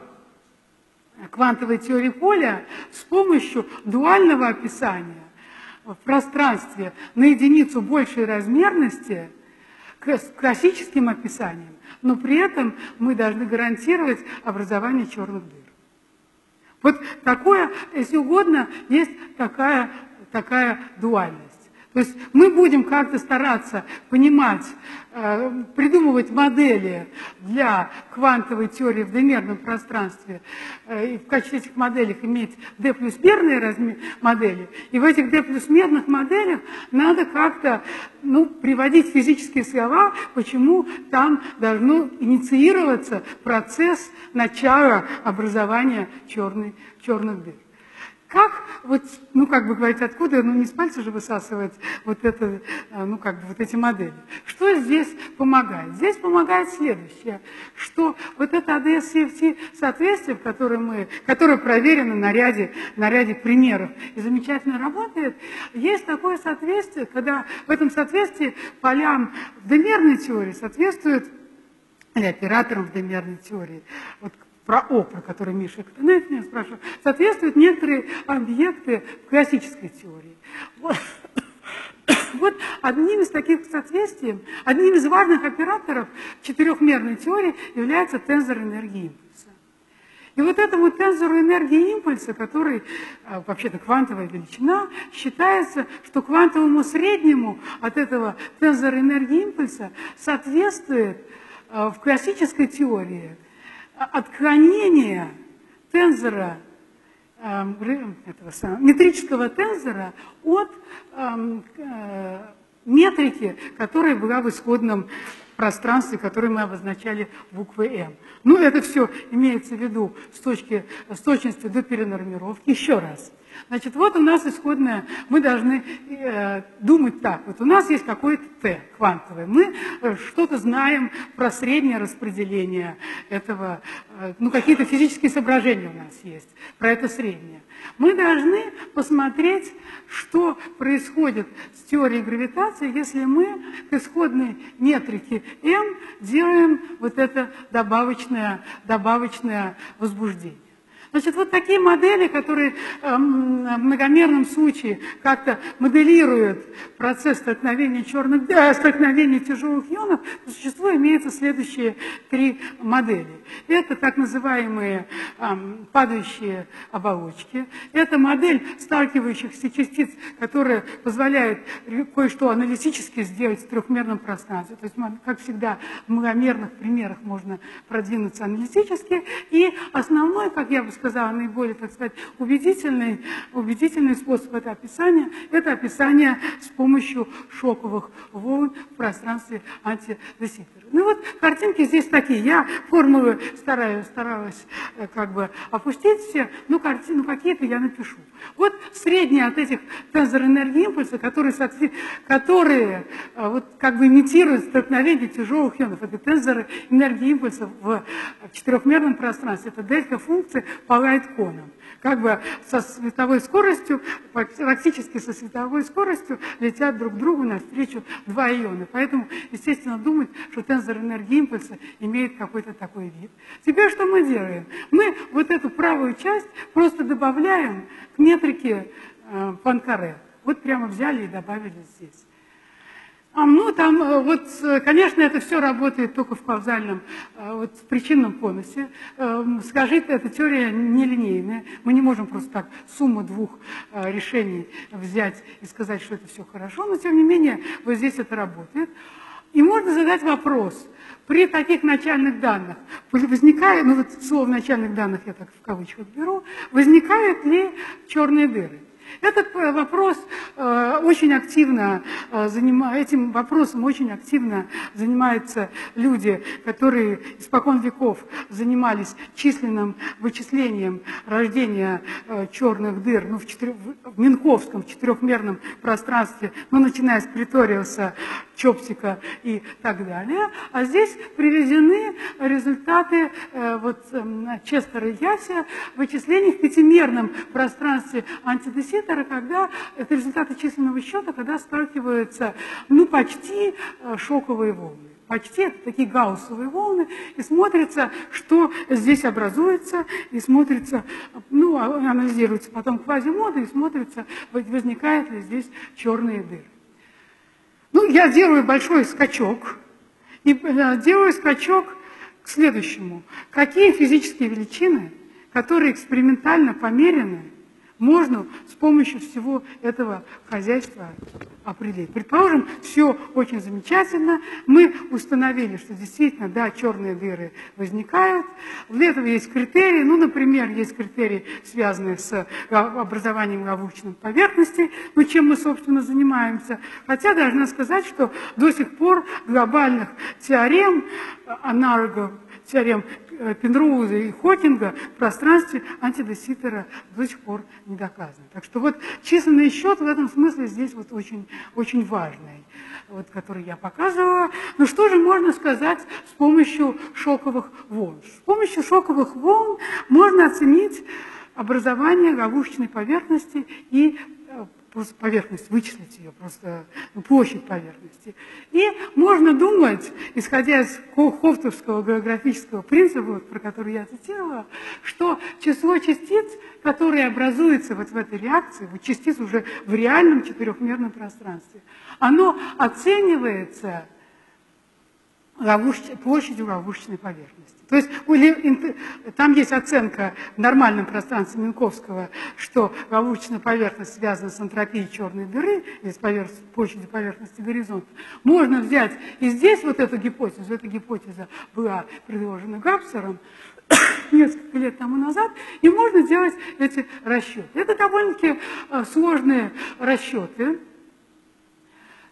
квантовой теории поля с помощью дуального описания в пространстве на единицу большей размерности с классическим описанием, но при этом мы должны гарантировать образование черных дыр. Вот такое, если угодно, есть такая дуальность. То есть мы будем как-то стараться понимать, придумывать модели для квантовой теории в двумерном пространстве, и в качестве этих моделей иметь D плюс мерные модели. И в этих D плюс мерных моделях надо как-то приводить физические слова, почему там должно инициироваться процесс начала образования черных дыр. Как, вот, как бы говорить, откуда, не с пальца же высасывать вот это, вот эти модели. Что здесь помогает? Здесь помогает следующее, что вот это ADS-CFT соответствие, которое проверено на ряде примеров и замечательно работает, есть такое соответствие, когда в этом соответствии полям в двумерной теории соответствуют, или операторам в двумерной теории, вот, про который Миша Катанев меня спрашивал, соответствуют некоторые объекты в классической теории. Вот одним из таких соответствий, одним из важных операторов четырехмерной теории является тензор энергии импульса. И вот этому тензору энергии импульса, который вообще-то квантовая величина, считается, что квантовому среднему от этого тензора энергии импульса соответствует в классической теории отклонение тензора, метрического тензора от метрики, которая была в исходном пространстве, которое мы обозначали буквой «М». Ну, это все имеется в виду с точностью до перенормировки. Еще раз. Значит, вот у нас исходная, мы должны думать так. Вот у нас есть какой-то Т квантовый. Мы что-то знаем про среднее распределение этого, ну, какие-то физические соображения у нас есть про это среднее. Мы должны посмотреть, что происходит с теорией гравитации, если мы к исходной метрике m делаем вот это добавочное возбуждение. Значит, вот такие модели, которые в многомерном случае как-то моделируют процесс столкновения тяжелых ионов, по существу имеются следующие три модели. Это так называемые падающие оболочки. Это модель сталкивающихся частиц, которая позволяет кое-что аналитически сделать в трехмерном пространстве. То есть, как всегда, в многомерных примерах можно продвинуться аналитически. И основной, как я бы сказала, наиболее, так сказать, убедительный способ это описание с помощью шоковых волн в пространстве антидеситтера. Ну вот картинки здесь такие. Я формулы старалась как бы опустить все, но картины какие-то я напишу. Вот средние от этих тензор энергии импульса, которые вот как бы имитируют столкновение тяжелых ионов. Это тензоры энергии импульса в четырехмерном пространстве. Это дельта-функции по лайт-конам. Как бы со световой скоростью, практически со световой скоростью летят друг другу навстречу два иона. Поэтому, естественно, думать, что тензор энергии импульса имеет какой-то такой вид. Теперь что мы делаем? Мы вот эту правую часть просто добавляем к метрике Пуанкаре. Вот прямо взяли и добавили здесь. Ну, там, вот, конечно, это все работает только в каузальном, вот, в причинном конусе. Скажите, эта теория нелинейная. Мы не можем просто так сумму двух решений взять и сказать, что это все хорошо, но, тем не менее, вот здесь это работает. И можно задать вопрос. При таких начальных данных возникает, ну, вот слово начальных данных я так в кавычках беру, возникают ли черные дыры? Этот вопрос этим вопросом очень активно занимаются люди, которые испокон веков занимались численным вычислением рождения черных дыр, ну, в Минковском четырехмерном пространстве, ну, начиная с Преториуса, Чопсика и так далее. А здесь приведены результаты Честера и Яся вычислений в пятимерном пространстве антидеситтера, когда это результаты численного счета, когда сталкиваются, ну, почти шоковые волны. Почти это такие гауссовые волны, и смотрится, что здесь образуется, и смотрится, ну, анализируется потом квазимоды, и смотрится, возникают ли здесь черные дыры. Ну, я делаю большой скачок, и делаю скачок к следующему. Какие физические величины, которые экспериментально померены, можно с помощью всего этого хозяйства определить. Предположим, все очень замечательно. Мы установили, что действительно, да, черные дыры возникают. Для этого есть критерии. Ну, например, есть критерии, связанные с образованием ловушечных поверхностей, ну, чем мы, собственно, занимаемся. Хотя должна сказать, что до сих пор глобальных теорем, аналогов теорем Пенроуза и Хокинга в пространстве антидеситтера до сих пор не доказано. Так что вот численный счет в этом смысле здесь вот очень, очень важный, вот, который я показывала. Ну что же можно сказать с помощью шоковых волн? С помощью шоковых волн можно оценить образование ловушечной поверхности и поверхность, вычислить ее, просто площадь поверхности. И можно думать, исходя из хофтовского географического принципа, вот, про который я цитировала, что число частиц, которые образуются вот в этой реакции, вот частиц уже в реальном четырехмерном пространстве, оно оценивается площадью ловушечной поверхности. То есть там есть оценка в нормальном пространстве Минковского, что ловушечная поверхность связана с энтропией черной дыры, или с площадью поверхности горизонта. Можно взять и здесь вот эту гипотезу. Эта гипотеза была предложена Гапсером несколько лет тому назад, и можно делать эти расчеты. Это довольно-таки сложные расчеты.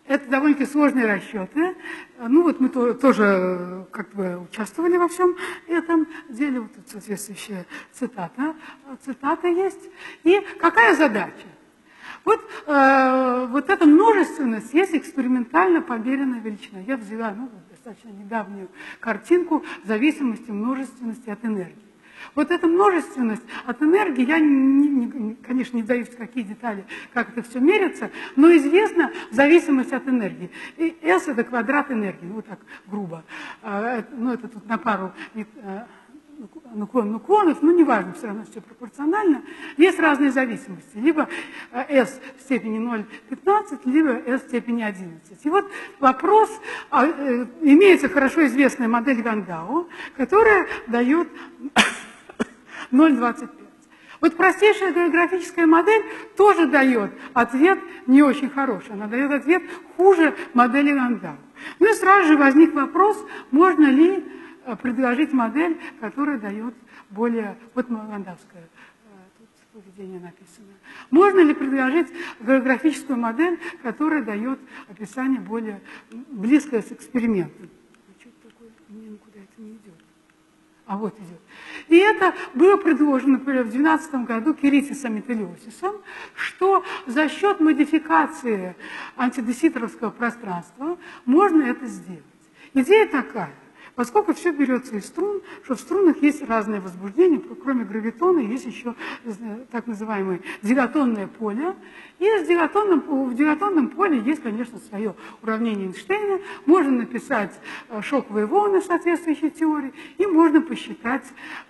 Это довольно-таки сложные расчеты. Ну вот мы тоже как бы участвовали во всем этом деле. Вот тут соответствующая цитата есть. И какая задача? Вот эта множественность есть экспериментально померенная величина. Я взяла достаточно недавнюю картинку зависимости множественности от энергии. Вот эта множественность от энергии, я, конечно, не даю в какие детали, как это все меряется, но известна зависимость от энергии. И S – это квадрат энергии, вот так грубо. Ну, это тут на пару нуклонов, но неважно, все равно все пропорционально. Есть разные зависимости. Либо S в степени 0,15, либо S в степени 11. И вот вопрос, имеется хорошо известная модель Гандау, которая дает 0,25. Вот простейшая географическая модель тоже дает ответ не очень хороший. Она дает ответ хуже модели Гандау. Ну и сразу же возник вопрос, можно ли предложить модель, которая дает более... Вот гандавская, тут поведение написано. Можно ли предложить географическую модель, которая дает описание более близкое с экспериментом? Что-то такое, мне никуда это не идет. А вот идет. И это было предложено, например, в 2012 году Киритисом и Телиосисом, что за счет модификации антидеситровского пространства можно это сделать. Идея такая. Поскольку все берется из струн, что в струнах есть разные возбуждения, кроме гравитона есть еще так называемое дигатонное поле. И в дигатонном поле есть, конечно, свое уравнение Эйнштейна. Можно написать шоковые волны соответствующей теории, и можно посчитать,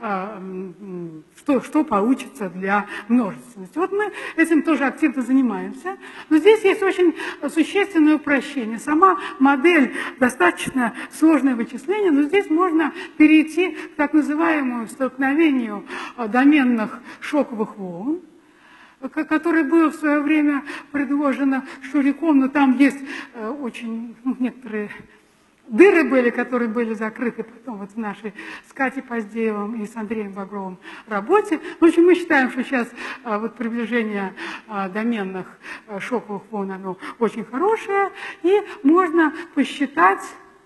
что получится для множественности. Вот мы этим тоже активно занимаемся. Но здесь есть очень существенное упрощение. Сама модель достаточно сложное вычисление, но здесь можно перейти к так называемому столкновению доменных шоковых волн, которое было в свое время предложено Шуриком, но там есть очень некоторые дыры были, которые были закрыты потом вот в нашей с Катей Поздеевым и с Андреем Багровым работе. В общем, мы считаем, что сейчас вот приближение доменных шоковых волн, оно очень хорошее, и можно посчитать.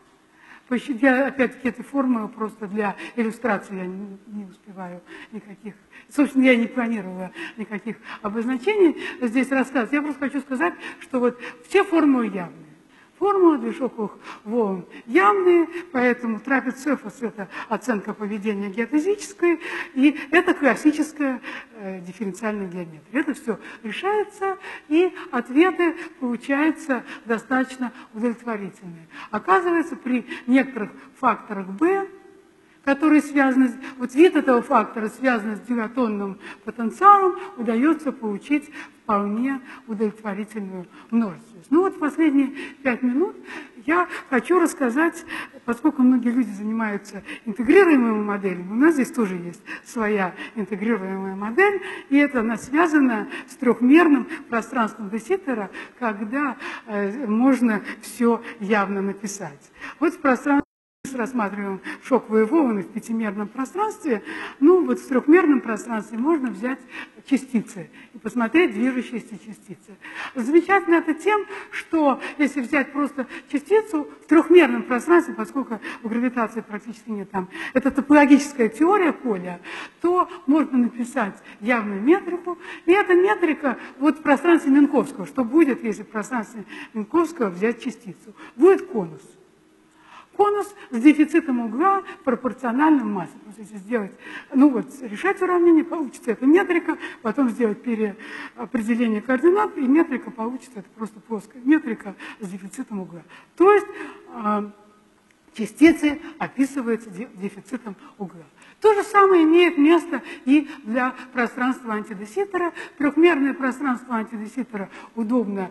Я, опять-таки, этой формулы просто для иллюстрации я не успеваю никаких, собственно, я не планировала никаких обозначений здесь рассказывать. Я просто хочу сказать, что вот все формулы явные. Формулы для шоковых волн явные, поэтому трапециофос – это оценка поведения геодезической, и это классическая дифференциальная геометрия. Это все решается, и ответы получаются достаточно удовлетворительные. Оказывается, при некоторых факторах B, которые связаны, вот вид этого фактора, связанный с дигатонным потенциалом, удается получить вполне удовлетворительную множественность. Ну вот в последние 5 минут я хочу рассказать, поскольку многие люди занимаются интегрируемыми моделями, у нас здесь тоже есть своя интегрируемая модель, и это она связана с трехмерным пространством де Ситера, когда можно все явно написать. Вот в пространстве рассматриваем шоковые волны в пятимерном пространстве, ну вот в трехмерном пространстве можно взять частицы и посмотреть движущиеся частицы. Замечательно это тем, что если взять просто частицу в трехмерном пространстве, поскольку в гравитации практически нет там, это топологическая теория поля, то можно написать явную метрику, и эта метрика вот в пространстве Минковского, что будет, если в пространстве Минковского взять частицу? Будет конус. Конус с дефицитом угла пропорциональным массе. Просто если сделать, ну вот, решать уравнение, получится эта метрика, потом сделать переопределение координат, и метрика получится, это просто плоская метрика с дефицитом угла. То есть частицы описываются дефицитом угла. То же самое имеет место и для пространства антиде Ситера. Трехмерное пространство антиде Ситера удобно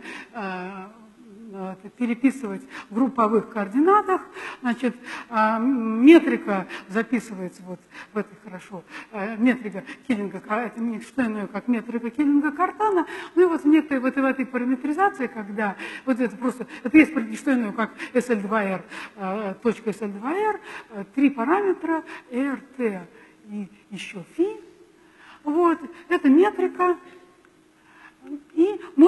переписывать в групповых координатах. Значит, метрика записывается вот в этой хорошо. Метрика Киллинга, это не что иное, как метрика Киллинга-Картана. Ну и вот в некоторой вот в этой параметризации, когда вот это просто, это есть не что иное, как SL2R, точка SL2R, 3 параметра, RT и еще φ. Вот, это метрика. И можно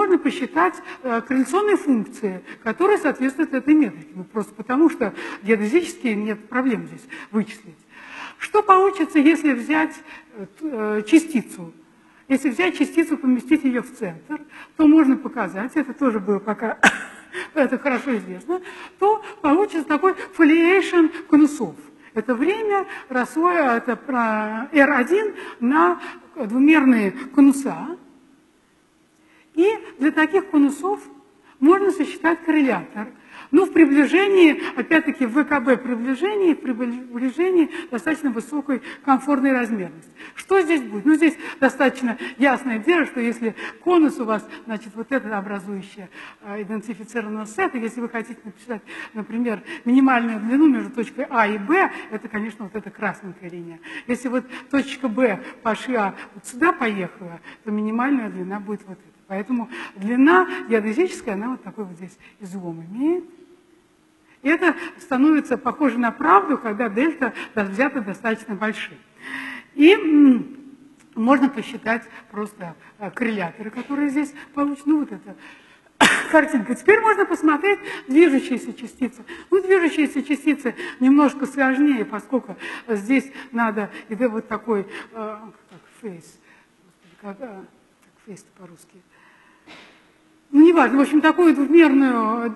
можно посчитать корреляционные функции, которые соответствуют этой метрике. Ну, просто потому, что геодезически нет проблем здесь вычислить. Что получится, если взять частицу? Если взять частицу, поместить ее в центр, то можно показать, это тоже было пока, это хорошо известно, то получится такой foliation конусов. Это время рассвоя, это R1 на двумерные конуса. И для таких конусов можно сосчитать коррелятор. Ну, в приближении, опять-таки, в ВКБ приближении достаточно высокой комфортной размерности. Что здесь будет? Ну, здесь достаточно ясное дело, что если конус у вас, значит, вот это образующее идентифицированного сета, если вы хотите написать, например, минимальную длину между точкой А и Б, это, конечно, вот эта красненькая линия. Если вот точка Б по оси А вот сюда поехала, то минимальная длина будет вот эта. Поэтому длина геодезическая, она вот такой вот здесь излом имеет. И это становится похоже на правду, когда дельта взята достаточно большие. И можно посчитать просто корреляторы, которые здесь получены. Ну, вот эта картинка. Теперь можно посмотреть движущиеся частицы. Ну, движущиеся частицы немножко сложнее, поскольку здесь надо вот такой, как фейс, как фейс по-русски. Ну, неважно, в общем, такую двумерную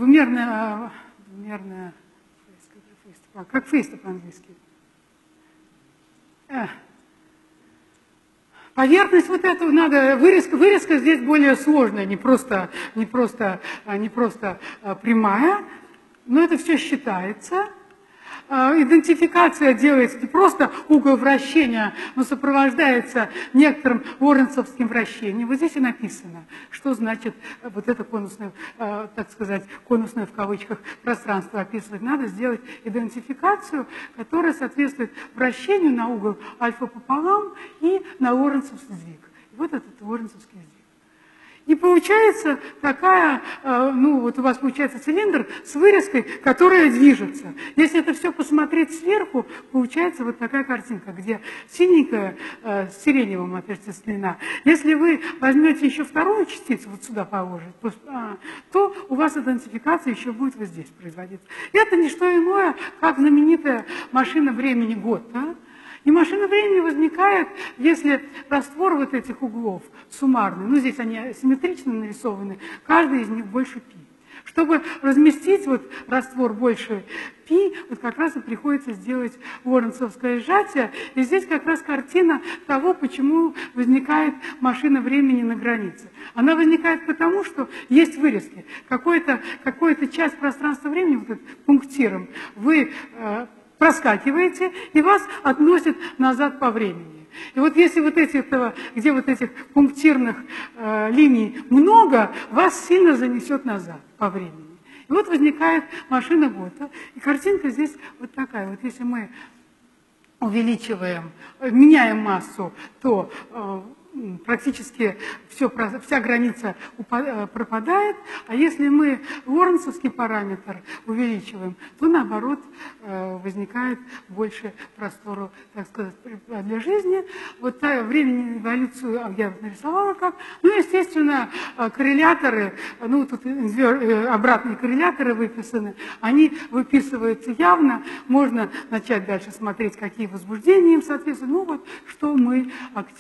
как фейс по-английски. Поверхность вот эту надо, вырезка здесь более сложная, не просто прямая, но это все считается. Идентификация делается не просто угол вращения, но сопровождается некоторым лоренцовским вращением. Вот здесь и написано, что значит вот это конусное, так сказать, конусное в кавычках пространство описывать. Надо сделать идентификацию, которая соответствует вращению на угол альфа пополам и на лоренцовский сдвиг. Вот этот лоренцовский сдвиг. И получается такая, ну вот у вас получается цилиндр с вырезкой, которая движется. Если это все посмотреть сверху, получается вот такая картинка, где синенькая с сиреневым отождествлена. Если вы возьмете еще вторую частицу, вот сюда положить, то у вас идентификация еще будет вот здесь производиться. Это не что иное, как знаменитая машина времени год. И машина времени возникает, если раствор вот этих углов суммарный, ну здесь они симметрично нарисованы, каждый из них больше π. Чтобы разместить вот раствор больше π, вот как раз и приходится сделать лоренцовское сжатие. И здесь как раз картина того, почему возникает машина времени на границе. Она возникает потому, что есть вырезки. Какая-то часть пространства-времени, вот этот пунктиром, вы проскакиваете, и вас относят назад по времени. И вот если вот где вот этих пунктирных линий много, вас сильно занесет назад по времени. И вот возникает машина Готта. И картинка здесь вот такая. Вот если мы увеличиваем, меняем массу, то практически вся граница пропадает, а если мы лоренцовский параметр увеличиваем, то наоборот возникает больше простору, так сказать, для жизни. Вот времени эволюцию я нарисовала как. Ну, естественно, корреляторы, ну, тут обратные корреляторы выписаны, они выписываются явно, можно начать дальше смотреть, какие возбуждения им соответствуют. Ну, вот, что мы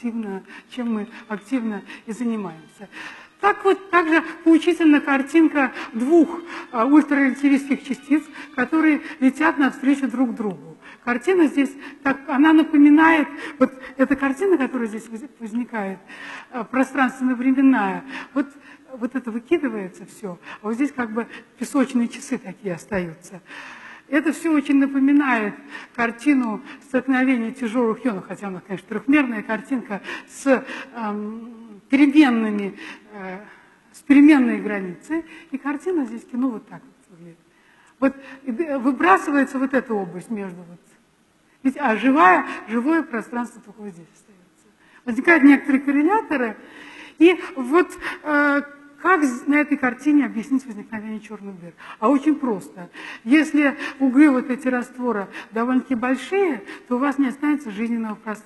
чем мы активно и занимаемся. Так вот, также поучительна картинка двух ультрарелятивистских частиц, которые летят навстречу друг другу. Картина здесь, она напоминает, вот эта картина, которая здесь возникает, пространственно-временная, вот это выкидывается все, а вот здесь как бы песочные часы такие остаются. Это все очень напоминает картину столкновения тяжелых ионов, хотя она, конечно, трехмерная картинка с переменной границей. И картина здесь кино вот так вот выглядит. Вот выбрасывается вот эта область между вот. А живое пространство только вот здесь остается. Возникают некоторые корреляторы. И вот как на этой картине объяснить возникновение черных дыр? А очень просто. Если углы вот эти раствора довольно-таки большие, то у вас не останется жизненного пространства.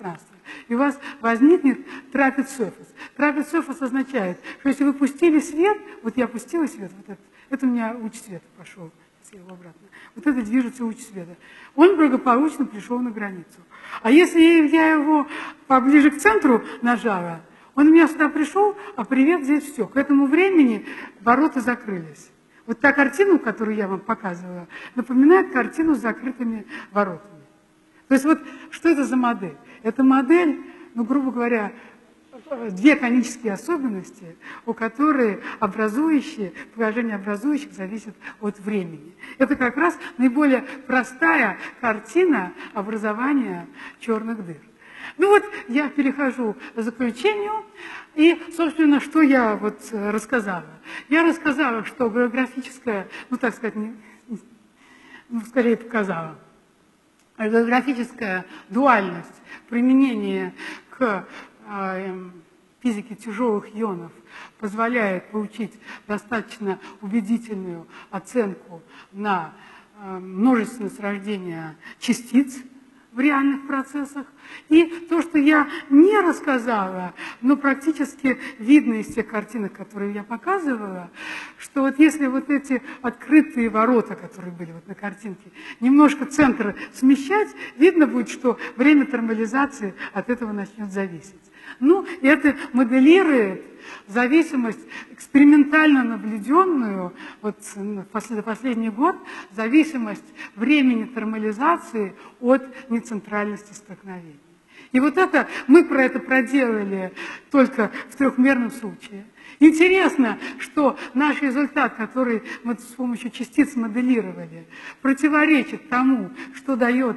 и у вас возникнет trapeze surface. Trapeze surface означает, что если вы пустили свет, вот я пустила свет, вот это у меня луч света пошел, если его обратно, вот это движется луч света, он благополучно пришел на границу. А если я его поближе к центру нажала, он у меня сюда пришел, а привет, здесь все. К этому времени ворота закрылись. Вот та картина, которую я вам показывала, напоминает картину с закрытыми воротами. То есть вот что это за модель? Это модель, ну, грубо говоря, две конические особенности, у которых положение образующих зависит от времени. Это как раз наиболее простая картина образования черных дыр. Ну вот я перехожу к заключению, и, собственно, что я вот рассказала. Я рассказала, что голографическая, ну так сказать, скорее показала, голографическая дуальность применения к физике тяжелых ионов позволяет получить достаточно убедительную оценку на множественность рождения частиц в реальных процессах. И то, что я не рассказала, но практически видно из тех картинок, которые я показывала, что вот если вот эти открытые ворота, которые были вот на картинке, немножко центр смещать, видно будет, что время термализации от этого начнет зависеть. Ну, это моделирует зависимость экспериментально наблюденную, вот за последний год, зависимость времени термализации от нецентральности столкновений. И вот это, мы про это проделали только в трехмерном случае. Интересно, что наш результат, который мы с помощью частиц моделировали, противоречит тому, что дает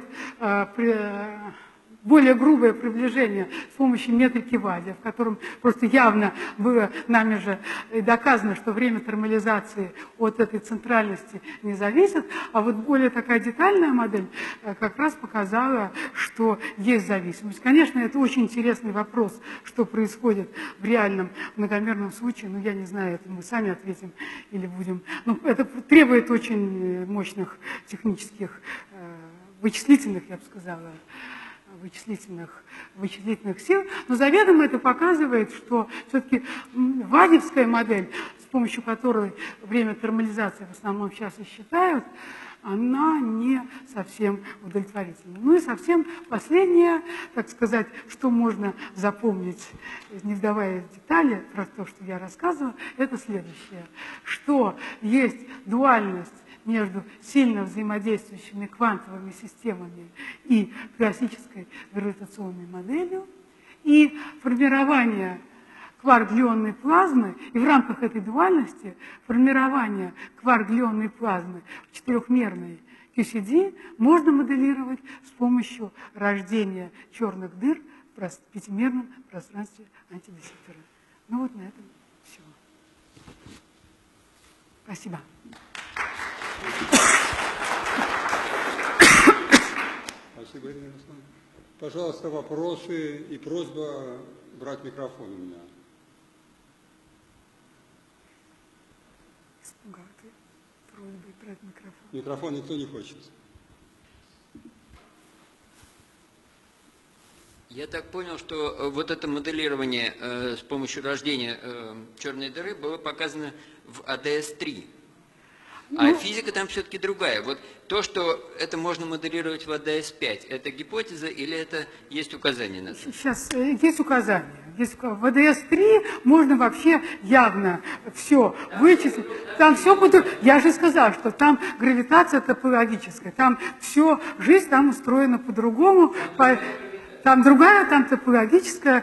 более грубое приближение с помощью метрики Вадия, в котором просто явно было нами же доказано, что время термализации от этой центральности не зависит, а вот более такая детальная модель как раз показала, что есть зависимость. Конечно, это очень интересный вопрос, что происходит в реальном многомерном случае, но я не знаю, это мы сами ответим или будем. Ну, это требует очень мощных технических, вычислительных, я бы сказала, вычислительных сил, но заведомо это показывает, что все-таки вадевская модель, с помощью которой время термализации в основном сейчас и считают, она не совсем удовлетворительна. Ну и совсем последнее, так сказать, что можно запомнить, не вдаваясь в детали про то, что я рассказывала, это следующее, что есть дуальность между сильно взаимодействующими квантовыми системами и классической гравитационной моделью, и формирование кварк-глионной плазмы, и в рамках этой дуальности формирование кварк-глионной плазмы в четырехмерной QCD можно моделировать с помощью рождения черных дыр в пятимерном пространстве антидесиктора. Ну вот на этом все. Спасибо. Спасибо, Ирина Ярославовна. Пожалуйста, вопросы и просьба брать микрофон у меня. Испугал ты просьбой брать микрофон. Микрофон никто не хочет. Я так понял, что вот это моделирование с помощью рождения черной дыры было показано в АДС-3. А физика там все-таки другая. Вот то, что это можно моделировать в АДС-5, это гипотеза или это есть указание на это? Сейчас есть указание. В АДС-3 можно вообще явно все вычислить. Там все будет. Я же сказала, что там гравитация топологическая. Там все, жизнь там устроена по-другому. Там другая, там топологическая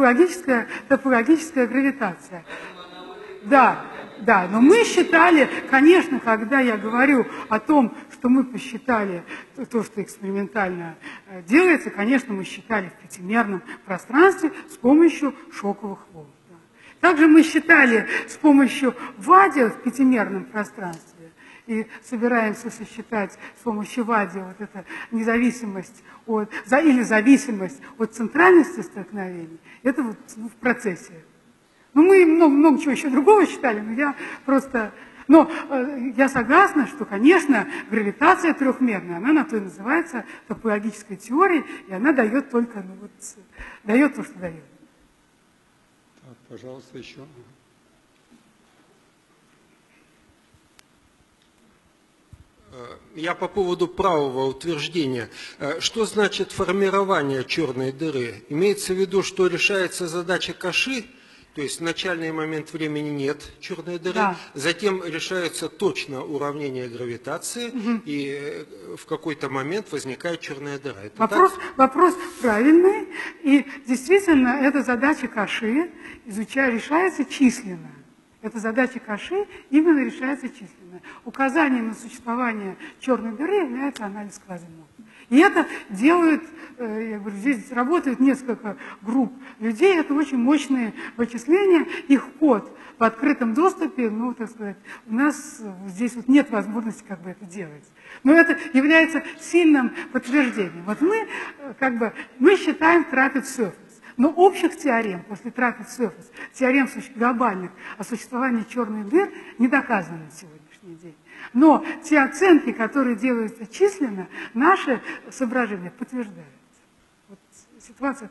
гравитация. Да. Да, но мы считали, конечно, когда я говорю о том, что мы посчитали то, что экспериментально делается, конечно, мы считали в пятимерном пространстве с помощью шоковых волн. Да. Также мы считали с помощью Вадия в пятимерном пространстве и собираемся сосчитать с помощью Вадия вот эту независимость или зависимость от центральности столкновений. Это вот в процессе. Ну, мы много чего еще другого считали, но я просто Но я согласна, что, конечно, гравитация трехмерная, она на то и называется топологической теорией, и она дает только, ну, вот, дает то, что дает. Так, пожалуйста, еще. Я по поводу правого утверждения. Что значит формирование черной дыры? Имеется в виду, что решается задача Каши, то есть в начальный момент времени нет черной дыры, Да. затем решается точно уравнение гравитации, и в какой-то момент возникает черная дыра. Это Вопрос правильный, и действительно эта задача Каши решается численно. Эта задача Каши именно решается численно. Указанием на существование черной дыры является анализ квазимодов. И это делают, я говорю, здесь работают несколько групп людей, это очень мощные вычисления, их код в открытом доступе, ну, так сказать, у нас здесь вот нет возможности как бы это делать. Но это является сильным подтверждением. Вот мы считаем trapez surface. Но общих теорем после trapez surface, теорем глобальных о существовании черных дыр, не доказано на сегодняшний день. Но те оценки, которые делаются численно, наши соображения подтверждаются. Вот ситуация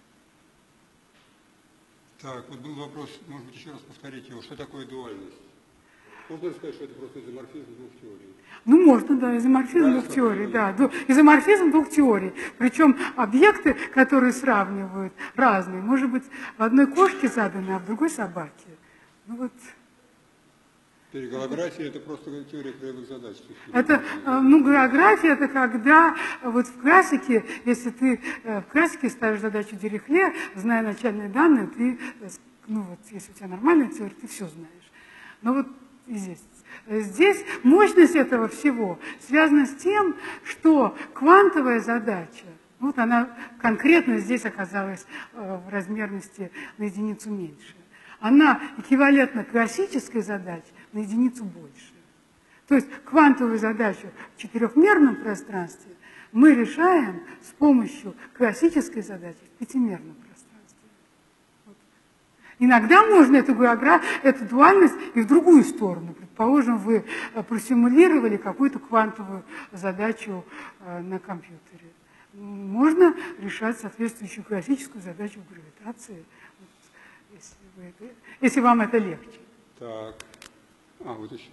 такая. Так, вот был вопрос, может быть, еще раз повторить его. Что такое дуальность? Можно сказать, что это просто изоморфизм двух теорий? Ну, можно, да, изоморфизм двух теорий, да. Изоморфизм двух теорий. Причем объекты, которые сравнивают, разные. Может быть, в одной кошке заданы, а в другой собаке. Ну вот. Голография – это просто теория краевых задач. Это, ну, голография – это когда вот в классике, если ты в классике ставишь задачу Дирихле, зная начальные данные, ты, ну вот, если у тебя нормальная теория, ты все знаешь. Но вот и здесь. Здесь мощность этого всего связана с тем, что квантовая задача, вот она конкретно здесь оказалась в размерности на единицу меньше, она эквивалентна классической задаче на единицу больше. То есть квантовую задачу в четырехмерном пространстве мы решаем с помощью классической задачи в пятимерном пространстве. Вот. Иногда можно эту дуальность и в другую сторону. Предположим, вы просимулировали какую-то квантовую задачу на компьютере. Можно решать соответствующую классическую задачу в гравитации, вот, если вам это легче. Так. Вот еще.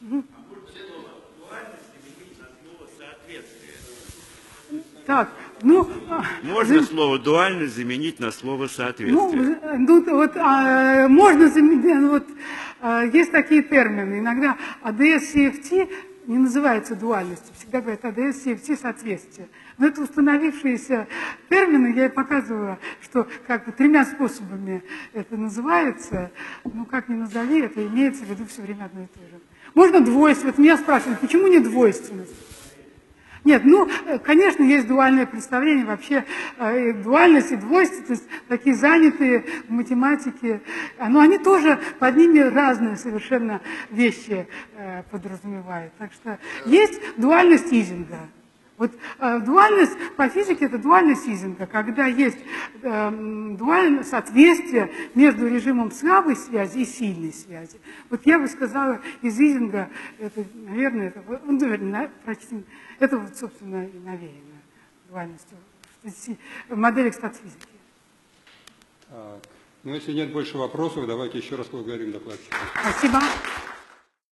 Так, ну... Можно слово «дуальность» заменить на слово «соответствие». Можно заменить... Вот, есть такие термины. Иногда ADS-CFT не называется дуальностью. Всегда говорят ADS-CFT соответствие. Но это установившиеся термины. Я и показывала, что как бы 3 способами это называется. Ну, как ни назови, это имеется в виду все время одно и то же. Можно двойственность. Вот меня спрашивают, почему не двойственность? Нет, ну, конечно, есть дуальное представление, вообще дуальность и двойственность, такие занятые в математике, но они тоже, под ними разные совершенно вещи подразумевают. Так что есть дуальность Изинга. Вот дуальность по физике – это дуальность Изинга, когда есть дуальное соответствие между режимом слабой связи и сильной связи. Вот я бы сказала, из Изинга, это, наверное, почти, это вот, собственно, и навеяно дуальностью в моделях статфизики. Так, ну если нет больше вопросов, давайте еще раз поблагодарим докладчика. Спасибо.